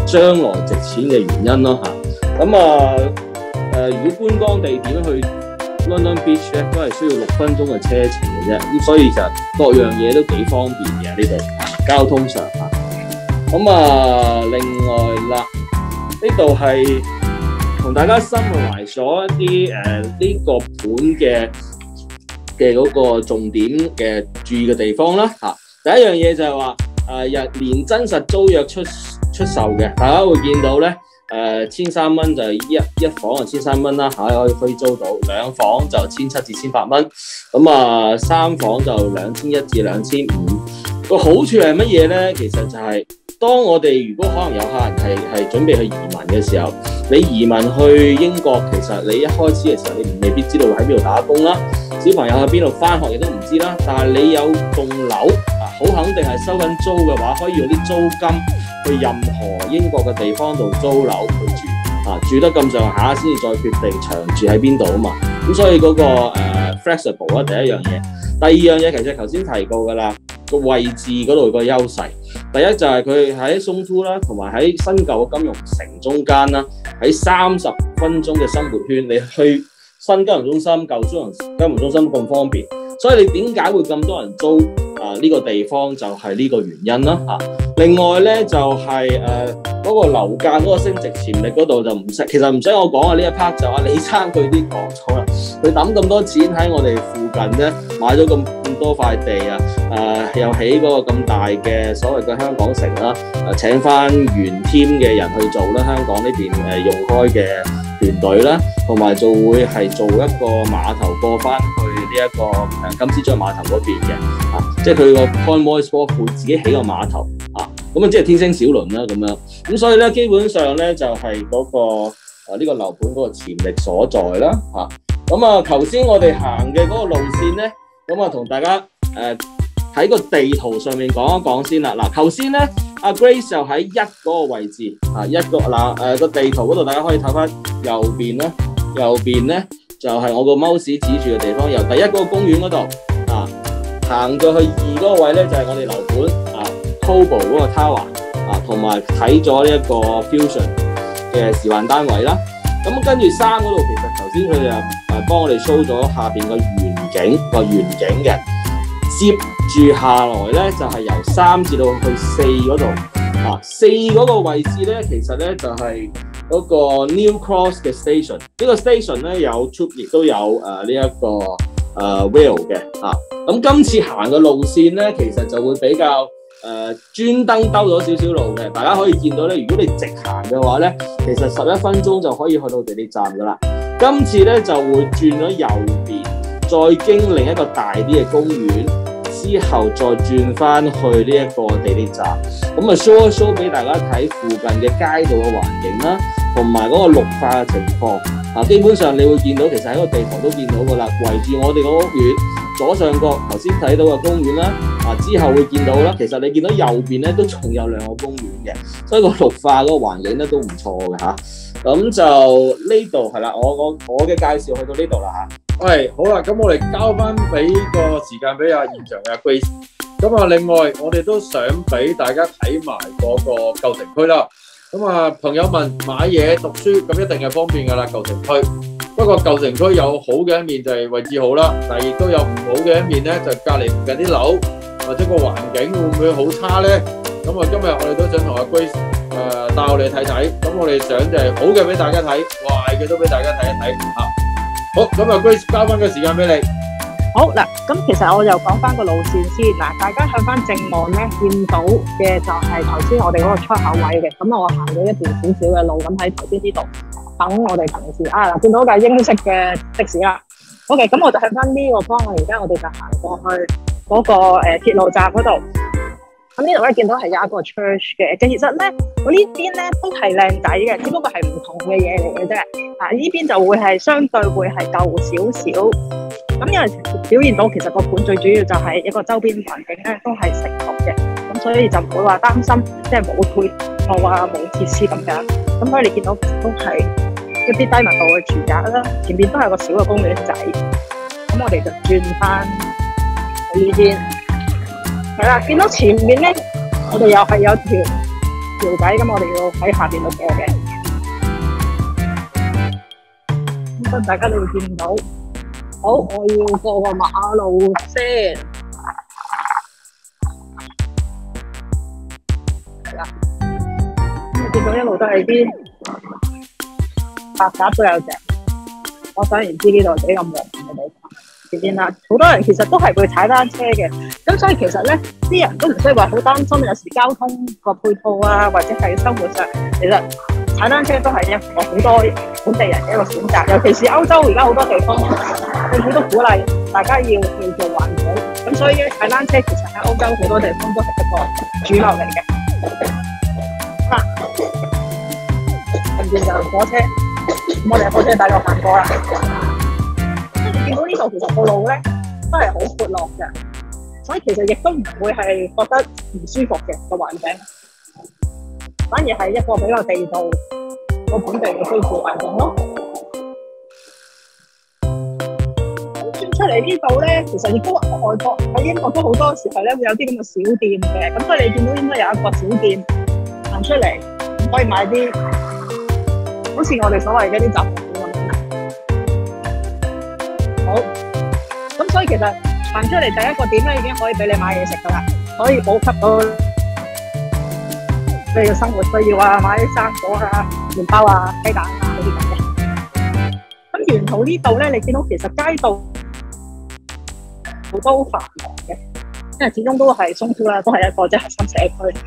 將來值錢嘅原因咯嚇。咁啊誒，如果觀光地點去 London Beach 咧，都係需要六分鐘嘅車程嘅啫。咁所以其實各樣嘢都幾方便嘅呢度，交通上嚇。咁啊，另外啦，呢度係同大家summarize咗一啲誒呢個盤嘅嘅嗰個重點嘅注意嘅地方啦嚇。第一樣嘢就係話誒日連真實租約出出售嘅，大家會見到咧誒千三蚊就一一房就千三蚊啦嚇，可以可以租到兩房就千七至千八蚊，咁啊三房就兩千一至兩千五。個好處係乜嘢咧？其實就係、是、當我哋如果可能有客人係係準備去移民嘅時候，你移民去英國，其實你一開始嘅時候，你未必知道喺邊度打工啦，小朋友喺邊度返學亦都唔知啦。但係你有棟樓啊，好肯定係收緊租嘅話，可以用啲租金去任何英國嘅地方度租樓去住啊，住得咁上下先至再決定長住喺邊度啊嘛。咁所以嗰、那個、呃、flexible 啦，第一樣嘢。第二樣嘢其實頭先提過㗎啦。個位置嗰度個優勢，第一就係佢喺松都啦，同埋喺新舊嘅金融城中間啦，喺三十分鐘嘅生活圈，你去新金融中心、舊金融金融中心咁方便，所以你點解會咁多人租啊呢、這個地方就係呢個原因啦嚇、啊。另外咧就係誒嗰個樓價嗰個升值潛力嗰度就唔使，其實唔使我講啊，呢一 part 就阿李生佢啲講咗啦，佢抌咁多錢喺我哋附近咧買咗咁咁多塊地啊，誒、呃、又起嗰個咁大嘅所謂嘅香港城啦，誒、呃、請翻原 team 嘅人去做啦，香港呢邊誒用開嘅團隊啦，同埋就會係做一個碼頭過翻去呢、這、一個誒金絲雀碼頭嗰邊嘅，啊，即係佢個 Convoy Sport 會自己起個碼頭啊。咁啊，即係天星小輪啦，咁樣，咁所以咧，基本上咧就係、是、嗰、那個啊呢、這個樓盤嗰個潛力所在啦，嚇。咁啊，頭先我哋行嘅嗰個路線咧，咁啊同大家誒喺、呃、個地圖上面講一講先啦。嗱，頭先咧阿 Grace 就喺一嗰個位置啊，一個嗱誒個地圖嗰度，大家可以睇翻右邊啦，右邊咧就係、是、我個 mouse 指住嘅地方，由第一嗰個公園嗰度啊行到去二嗰個位咧，就係、是、我哋樓盤啊。Cobo 嗰個 tower 啊，同埋睇咗呢一個 fusion 嘅示範單位啦。咁跟住三嗰度，其實頭先佢哋誒幫我哋 show 咗下邊個園景個園景嘅。接住下來咧，就係、是、由三至到去四嗰度啊。四嗰個位置咧，其實咧就係、是、嗰個 New Cross 嘅 station。呢個 station 咧有 tube 亦都有誒呢一個誒、呃、rail 嘅啊。咁今次行嘅路線咧，其實就會比較。誒、呃、專登兜咗少少路嘅，大家可以見到咧。如果你直行嘅話咧，其實十一分鐘就可以去到地鐵站噶啦。今次咧就會轉咗右邊，再經另一個大啲嘅公園，之後再轉翻去呢一個地鐵站。咁啊 show 一 show 俾大家睇附近嘅街道嘅環境啦，同埋嗰個綠化嘅情況。啊，基本上你會見到，其實喺個地圖都見到噶啦，圍住我哋個屋苑。左上角頭先睇到嘅公園啦，啊之後會見到啦。其實你見到右邊咧都仲有兩個公園嘅，所以個綠化嗰個環境咧都唔錯嘅嚇。咁、啊、就呢度係啦，我我我嘅介紹去到呢度啦嚇。 喂，好啦，咁我哋交翻俾個時間俾阿現場嘅 Grace。咁啊，另外我哋都想俾大家睇埋嗰個舊城區啦。咁啊，朋友們買嘢讀書咁一定係方便㗎啦，舊城區。不過舊城區有好嘅一面就係位置好啦，但係亦都有唔好嘅一面咧，就隔離附近啲樓或者個環境會唔會好差咧？咁啊，今日我哋都想同阿 Grace 誒帶我哋睇睇，咁我哋想就係好嘅俾大家睇，壞嘅都俾大家睇一睇嚇。好，咁啊 Grace 交翻個時間俾你。 好嗱，咁其實我就講翻個路線先嗱，大家向翻正望咧，見到嘅就係頭先我哋嗰個出口位嘅，咁我行咗一段少少嘅路，咁喺頭先呢度。等我哋同事啊，嗱見到架英式嘅的士啦。OK，咁我就向翻呢個方向，而家我哋就行過去嗰、那個誒、呃、鐵路站嗰度。咁呢度咧見到係有一個 church 嘅，其實咧我呢邊咧都係靚仔嘅，只不過係唔同嘅嘢嚟嘅啫。啊，呢邊就會係相對會係舊少少。咁因為表現到其實個盤最主要就係一個周邊環境咧都係成熟嘅，咁所以就唔會話擔心即係冇配套啊冇設施咁樣。咁所以你見到都係一啲低密度嘅住宅啦，前面都係個小嘅公園仔。咁我哋就轉翻去呢邊，係啦，見到前面咧，我哋又係有條條仔，咁我哋要喺下邊度過嘅。咁大家都會見到，好，我要過個馬路先，係啦。咁你見到一路都係啲白鴿都有隻，我想唔知呢度幾咁黃嘅地方。前邊啦，好多人其實都係會踩單車嘅，咁所以其實咧，啲人都唔需要話好擔心，有時交通個配套啊，或者係生活上，其實踩單車都係一個好多本地人嘅一個選擇。尤其是歐洲而家好多地方，政府都鼓勵大家要去做環保，咁所以踩單車其實喺歐洲好多地方都係一個主流嚟嘅。啊，近邊就火車，咁我哋火車帶我行過啦。見到呢度其實個路咧都係好闊落嘅，所以其實亦都唔會係覺得唔舒服嘅個環境，反而係一個比較地道個本地嘅居住環境咯。咁轉出嚟呢度咧，其實亦都外國喺英國都好多時候咧會有啲咁嘅小店嘅，咁所以你見到應該有一個小店行出嚟，可以買啲好似我哋所謂嘅啲雜貨。好，咁所以其實行出嚟第一個點咧，已經可以俾你買嘢食噶啦，可以補給到你嘅生活需要啊，買啲生果啊、麵包啊、雞蛋啊嗰啲咁嘅。咁沿途呢度咧，你見到其實街道好多繁忙嘅，因為始終都係松土啦，都係一個即係核心社區。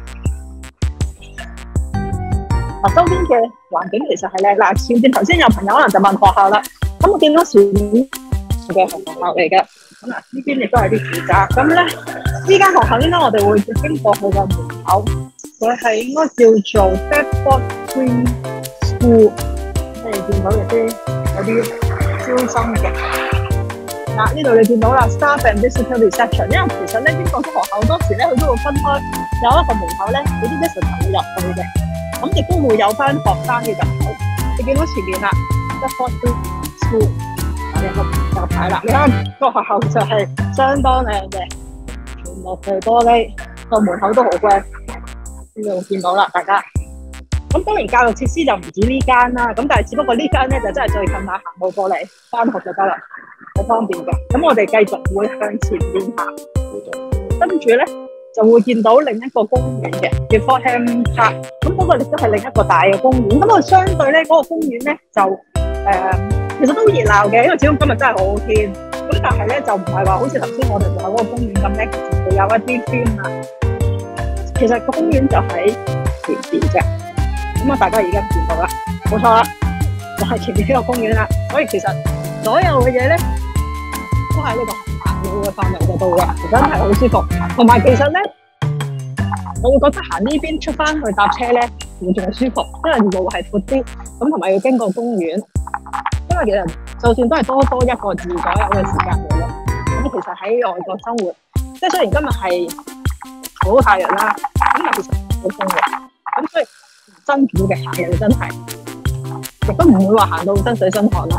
嗱，周邊嘅環境其實係靚。嗱，前邊頭先有朋友可能就問學校啦，咁我見到前面嘅學校嚟嘅，咁啊呢邊亦都係啲住宅。咁咧呢間學校應該我哋會經過佢個門口，佢係應該叫做 Deptford Green School。你哋見到有啲有啲招生嘅。嗱，呢度你見到啦 ，Staff and Visitor Reception。因為其實咧英國啲學校好多時咧佢都會分開，有一個門口咧俾啲 visitor 會入去嘅，咁亦都會有翻學生嘅入口。你見到前面啦 ，Deptford Green School。有個有牌啦，你睇個學校就係相當靚嘅，全部係玻璃，個門口都好貴，呢度見到啦，大家。咁當然教育設施就唔止呢間啦，咁但係只不過呢間咧就真係最近啊，行路過嚟返學就得啦，好方便嘅。咁我哋繼續會向前邊行，跟住咧就會見到另一個公園嘅，叫 Fordham Park。咁嗰個亦都係另一個大嘅公園。咁我相對咧嗰個公園咧就誒。呃其實都熱鬧嘅，因為始終今日真係好好天。咁但係咧就唔係話好似頭先我哋話嗰個公園咁咧，其實會有一啲天啊。其實個公園就喺前邊啫。咁啊，大家而家見到啦，冇錯啦，就係前邊呢個公園啦。所以其實所有嘅嘢咧都喺呢個行路嘅範圍度嘅，真係好舒服。同埋其實咧，我會覺得行呢邊出翻去搭車咧，會仲係舒服，因為路係闊啲，咁同埋要經過公園。因為其實就算都係多多一個字左右嘅時間嚟咯，咁其實喺外國生活，即係雖然今日係好太陽啦，咁但其實好風嘅，咁所以辛苦嘅行路真係，亦都唔會話行到身水身汗咯。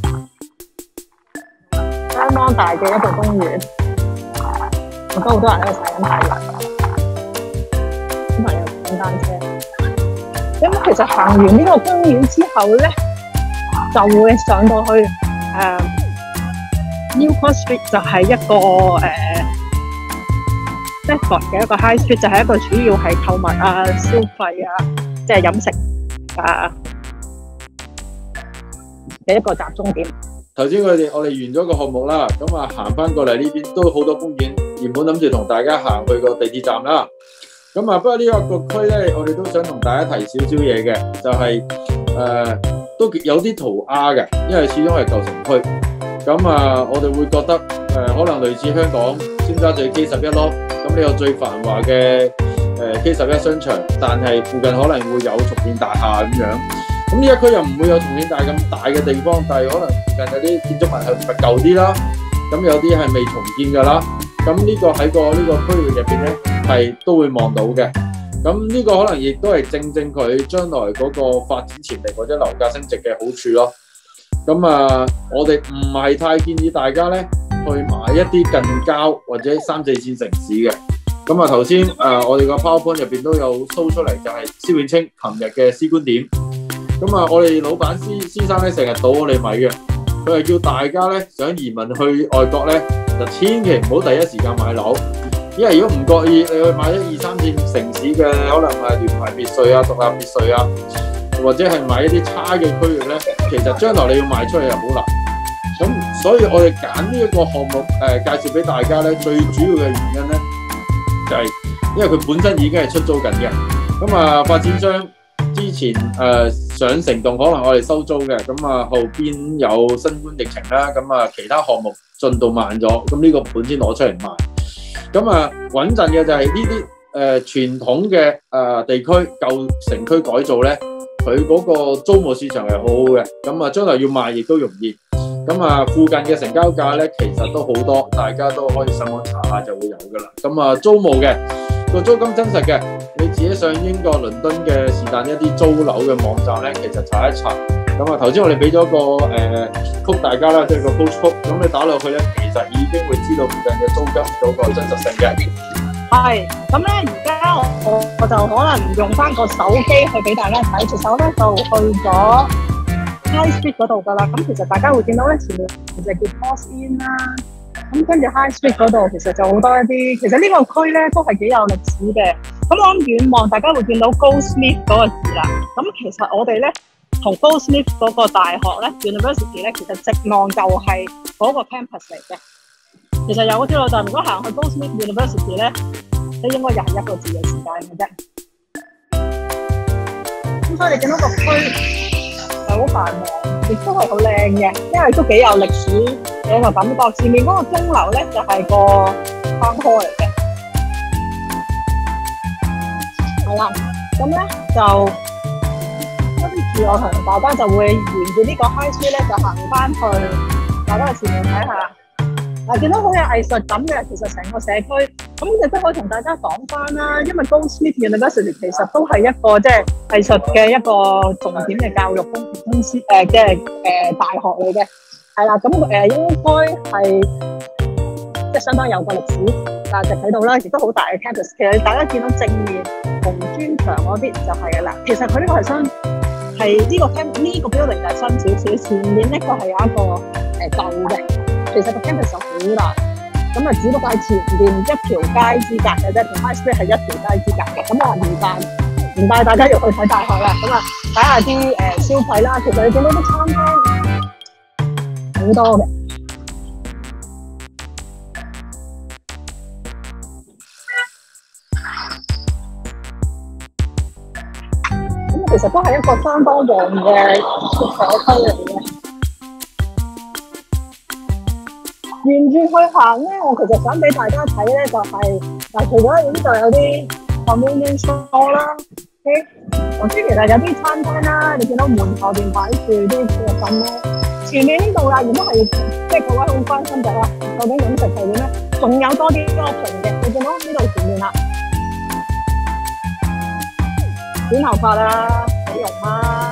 相當大嘅一個公園，亦都好多人喺度踩緊太陽，小朋友踩單車。咁其實行完呢個公園之後咧，就會上到去誒、呃、Newport Street， 就係一個誒 Deptford 嘅一個 High Street， 就係一個主要係購物啊、消費啊、即係飲食啊嘅一個集中點。 頭先佢哋我哋完咗個項目啦，咁啊行翻過嚟呢邊都好多公園，原本諗住同大家行去個地鐵站啦。咁啊，不過呢一個區咧，我哋都想同大家提少少嘢嘅，就係、是、誒。呃都有啲塗鴉嘅，因為始終係舊城區。咁啊，我哋會覺得誒、呃，可能類似香港尖沙咀 K 十一咯。咁呢個最繁華嘅誒 K 十一商場，但係附近可能會有重建大廈咁樣。咁呢一區又唔會有重建大咁大嘅地方，但係可能附近有啲建築物係舊啲啦。咁有啲係未重建㗎啦。咁呢個喺個呢個區域入邊咧，係都會望到嘅。咁呢個可能亦都係正正佢將來嗰個發展潛力或者樓價升值嘅好處咯。咁啊，我哋唔係太建議大家咧去買一啲近郊或者三四線城市嘅， 咁啊頭先誒我哋個 PowerPoint 入邊都有 show 出嚟，就係施永青琴日嘅施觀點。咁啊，我哋老闆施施生咧成日倒我哋米嘅，佢係叫大家咧想移民去外國咧，就千祈唔好第一時間買樓，因為如果唔覺意你去買一二三線城市嘅，可能係聯排別墅啊、獨立別墅啊，或者係買一啲差嘅區域咧，其實將來你要賣出去又好難。咁所以我哋揀呢一個項目誒、呃、介紹俾大家咧，最主要嘅原因咧就係、是、因為佢本身已經係出租緊嘅，咁啊發展商之前誒、呃、上成棟可能我哋收租嘅，咁啊後邊有新冠疫情啦，咁啊其他項目進度慢咗，咁呢個盤先攞出嚟賣。咁啊穩陣嘅就係呢啲誒傳統嘅誒、呃、地區舊城區改造咧，佢嗰個租務市場係好好嘅，咁啊將來要賣亦都容易。咁啊，附近嘅成交價咧，其實都好多，大家都可以上網查下就會有噶啦。咁啊，租務嘅個租金真實嘅，你自己上英國倫敦嘅是但一啲租樓嘅網站咧，其實查一查。咁啊，頭先我哋俾咗個誒曲大家啦，即係個 postcode，咁你打落去咧，其實已經會知道附近嘅租金嗰個真實性嘅。 係，咁咧而家我我就可能用翻個手機去俾大家睇，其實我咧就去咗High Street 嗰度噶啦，咁其實大家會見到咧，前面就叫 Post In 啦，咁跟住 High Street 嗰度其實就好多一啲，其實呢個區咧都係幾有歷史嘅。咁我諗遠望大家會見到 Goldsmith 嗰個字啦，咁其實我哋咧同 Goldsmith 嗰個大學咧 University 咧，其實直望就係嗰個 campus 嚟嘅。其實有個條路就如果行去 Goldsmith University 咧，你應該又係一個字嘅時間嘅啫。咁所以你見到個區係好繁忙，亦都係好靚嘅，因為都幾有歷史嘅一個感覺。前面嗰個鐘樓咧就係、是、個餐廳嚟嘅，係啦。咁咧就跟住我同大家就會沿住呢個 High Street 咧，就行翻去大家嘅前面睇下。嗱，見到好有藝術感嘅，其實成個社區，咁亦都可以同大家講翻啦。因為 Goldsmith University 其實都係一個即係藝術嘅一個重點嘅教育公公司誒，即係誒大學嚟嘅，係啦。咁誒、呃、應該係即係相當有個歷史價值喺度啦，亦都好大嘅 campus。其實大家見到正面紅磚牆嗰啲就係嘅啦。其實佢呢個係新係呢個 camp 呢個 building 就係新少少，前面呢個係有一個誒舊嘅。其實個 campus 就好大，咁啊只不過係前面一條街之隔嘅啫，同 High Street 係一條街之隔嘅。咁我唔帶唔帶大家入去睇大學啦，咁啊睇下啲誒消費啦。其實你見到啲餐廳好多嘅，咁其實都係一個相當旺嘅社區嚟嘅。沿住去行咧，我其實想俾大家睇咧，就係、是、嗱，除咗呢度有啲 convenience store 啦 ，OK， 頭先其實有啲餐廳啦，你見到門後邊擺住啲貨品咧，前面呢度啦，如果係即係各位好關心就啦，究竟飲食係點咧？仲有多啲 option 嘅，你見到呢度前面啦，短頭髮啦、美容啦，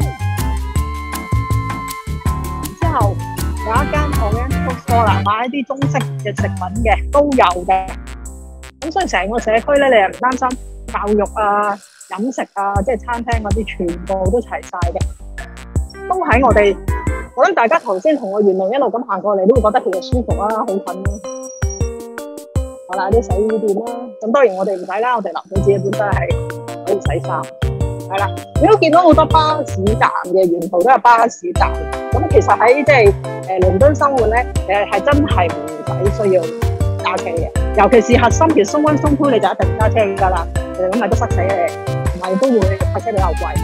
之後有一間Oriental Store啦，買一啲中式嘅食品嘅都有嘅。咁所以成個社區咧，你又唔擔心教育啊、飲食啊，即係餐廳嗰啲，全部都齊晒嘅。都喺我哋，我諗大家頭先同我沿路一路咁行過嚟，都會覺得其實舒服啊，好近咯。好啦，啲洗衣店啦，咁當然我哋唔使啦，我哋男仔自己本身係可以洗衫。係啦，你都見到好多巴士站嘅，沿途都有巴士站。咁其實喺即係誒倫敦生活咧，誒係真係唔使需要揸車嘅，尤其是核心其實松溫松區你就一定揸車㗎啦，誒咁咪都塞死你，同埋都會泊車比較貴。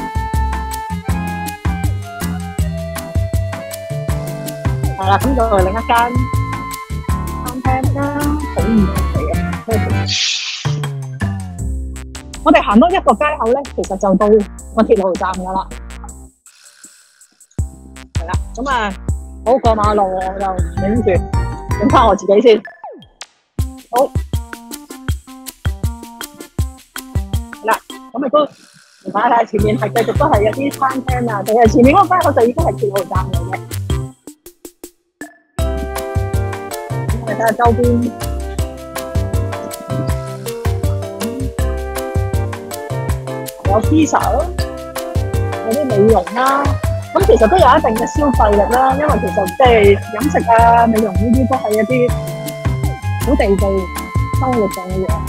係啦，咁就係另一間餐廳啦，好唔錯嘅。我哋行多一個街口咧，其實就到個鐵路站㗎啦。係啦，咁啊，好過馬路我就唔影住，影翻我自己先。好，嗱，咁亦都唔擺喺前面，係繼續都係有啲餐廳啊，定係前面嗰個街口就已經係鐵路站嚟嘅。咁我哋睇下周邊。 有 pizza 咯，有啲美容啦。咁其實都有一定嘅消費力啦，因為其實即係飲食啊、美容呢啲都係一啲好地道生活上嘅嘢。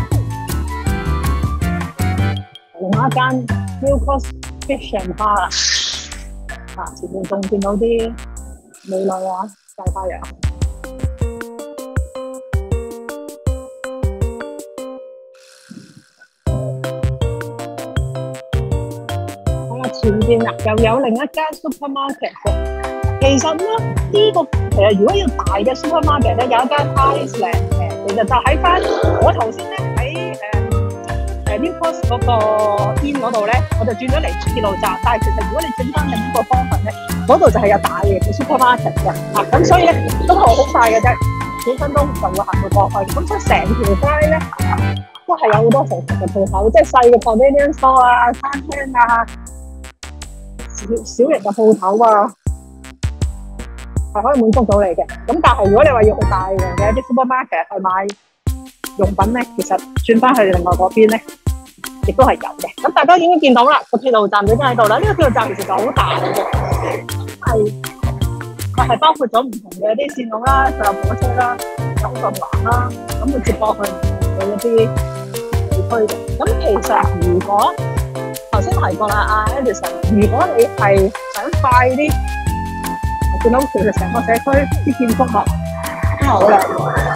另外一間 Newcoast Fish and Bar 啊，前面仲見到啲美女啊，曬太陽。前邊啊，又有另一間 supermarket 嘅。其實咧，呢、這個其實如果要大嘅 supermarket 咧，有一間 Iceland 嘅。其實就喺翻我頭先咧喺誒誒 Newcoast 嗰個 in 嗰度咧，我就轉咗嚟鐵路站。但係其實如果你轉翻另一個方向咧，嗰度就係有大嘅 supermarket 嘅。啊，咁所以咧都係好快嘅啫，幾分鐘就會行到過去。咁所以成條街咧都係有好多成熟嘅鋪頭，即係細嘅 convenience store 啊、餐廳啊。小小型嘅鋪頭啊，係可以滿足到你嘅。咁但係如果你話要去大型嘅一啲 supermarket 去買用品咧，其實轉翻去另外嗰邊咧，亦都係有嘅。咁大家已經見到啦，個鐵路站已經喺度啦。呢、這個鐵路站其實就好大嘅，係佢係包括咗唔同嘅一啲線路啦，就有火車啦，有運環啦，咁會接駁去唔同嘅一啲地區嘅。咁其實如果頭先提過啦，阿 Edison， 如果你係想快啲，我見到其實成個社區啲建築物都好靚，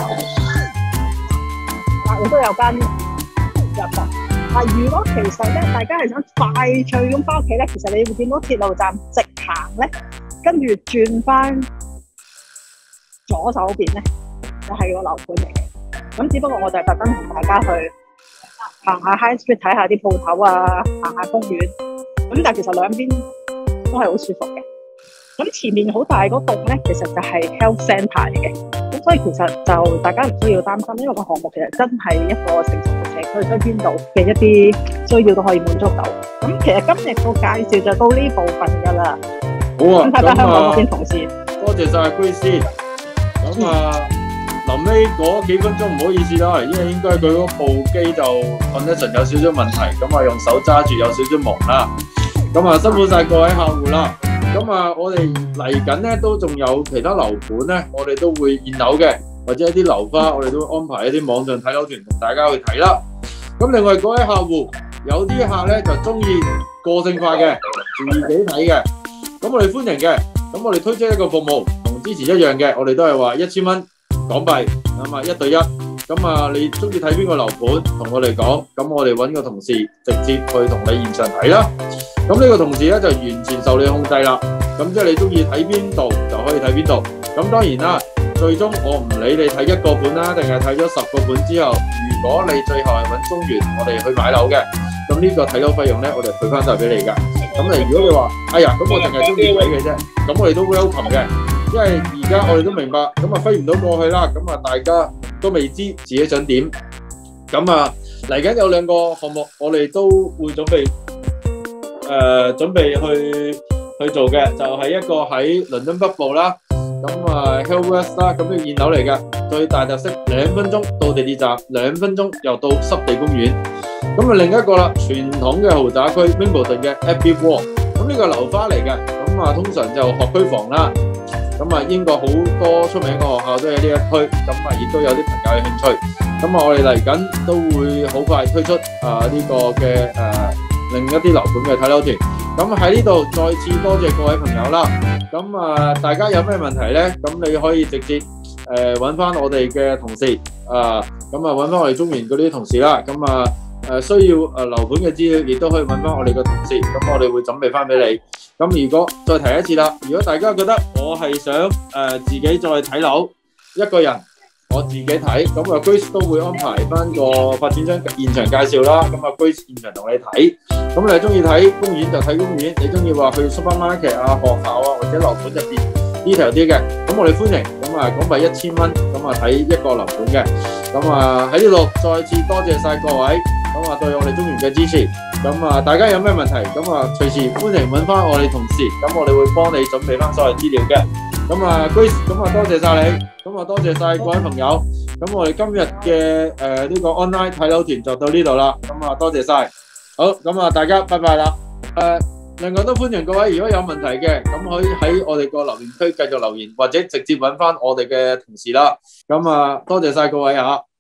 啊，亦都有間藥房。啊，如果其實咧，大家係想快脆咁翻屋企咧，其實你會見到鐵路站直行咧，跟住轉翻左手邊咧，就係個樓盤嚟嘅。咁只不過我就係特登同大家去行下 High Street 睇下啲鋪頭啊，行下公園。咁但係其實兩邊都係好舒服嘅。咁前面好大嗰棟咧，其實就係 Health Centre 嚟嘅。咁所以其實就大家唔需要擔心，因為個項目其實真係一個成熟嘅社區，所以邊度嘅一啲需要都可以滿足到。咁其實今日個介紹就到呢部分㗎啦。 好啊， 咁睇翻香港嗰邊同事， 多謝晒 Grace。咁啊，臨尾嗰幾分鐘唔好意思啦，因為應該佢嗰部機就 connection 有少少問題，咁啊用手揸住有少少忙啦。咁啊辛苦晒各位客戶啦。咁啊，我哋嚟緊咧都仲有其他樓盤咧，我哋都會現樓嘅，或者一啲樓花，我哋都會安排一啲網上睇樓團同大家去睇啦。咁另外嗰位客戶，有啲客咧就中意個性化嘅，自己睇嘅，咁我哋歡迎嘅。咁我哋推出一個服務，同之前一樣嘅，我哋都係話一千蚊港幣，咁啊一對一。咁啊，你中意睇邊個樓盤，同我哋講，咁我哋揾個同事直接去同你現場睇啦。咁呢個同事咧就完全受你控制啦。咁即係你中意睇邊度就可以睇邊度。咁當然啦，最終我唔理你睇一個盤啦，定係睇咗十個盤之後，如果你最後係揾中原我哋去買樓嘅，咁呢個睇樓費用咧，我哋退翻晒俾你噶。咁你如果你話，哎呀，咁我淨係中意睇嘅啫，咁我哋都 welcome 嘅。因為而家我哋都明白，咁啊飛唔到過去啦，咁啊大家都未知自己想點。咁啊嚟緊有兩個項目，我哋都會準備。誒、呃，準備去去做嘅就係、是、一個喺倫敦北部啦，咁啊 Hill West 啦，咁呢個現樓嚟嘅，最大特色兩分鐘到地鐵站，兩分鐘又到濕地公園。咁啊另一個啦，傳統嘅豪宅區 Wimbledon 嘅 Abbey Walk，咁呢個樓花嚟嘅，咁啊通常就學區房啦，咁啊英國好多出名嘅學校都喺呢一區，咁啊亦都有啲朋友有興趣，咁啊我哋嚟緊都會好快推出啊呢、這個嘅誒。呃另一啲樓盤嘅睇樓團，咁喺呢度再次多謝各位朋友啦。咁啊，大家有咩問題咧？咁你可以直接誒揾翻我哋嘅同事啊，咁啊揾翻我哋中原嗰啲同事啦。咁啊誒需要誒樓盤嘅資料，亦都可以揾翻我哋嘅同事。咁我哋會準備翻俾你。咁如果再提一次啦，如果大家覺得我係想誒、呃、自己再睇樓一個人。我自己睇，咁啊 Grace 都會安排翻個發展商現場介紹啦，咁啊 Grace 現場同你睇，咁你係中意睇公園就睇公園，你中意話去 supermarket 啊、學校啊或者樓盤入邊 detail 啲嘅，咁我哋歡迎，咁啊港幣一千蚊，咁啊睇一個樓盤嘅，咁啊喺呢度再次多謝晒各位，咁啊對我哋中原嘅支持，咁啊大家有咩問題，咁啊隨時歡迎揾翻我哋同事，咁我哋會幫你準備翻所有資料嘅。咁啊 Grace， 咁啊多謝晒你，咁啊多謝晒各位朋友，咁我哋今日嘅誒呢個 online 睇樓團就到呢度啦，咁啊多謝晒。 好，咁啊，大家拜拜啦。誒，另外都歡迎各位，如果有問題嘅，咁可以喺我哋個留言區繼續留言，或者直接揾翻我哋嘅同事啦。咁啊，多謝晒各位嚇。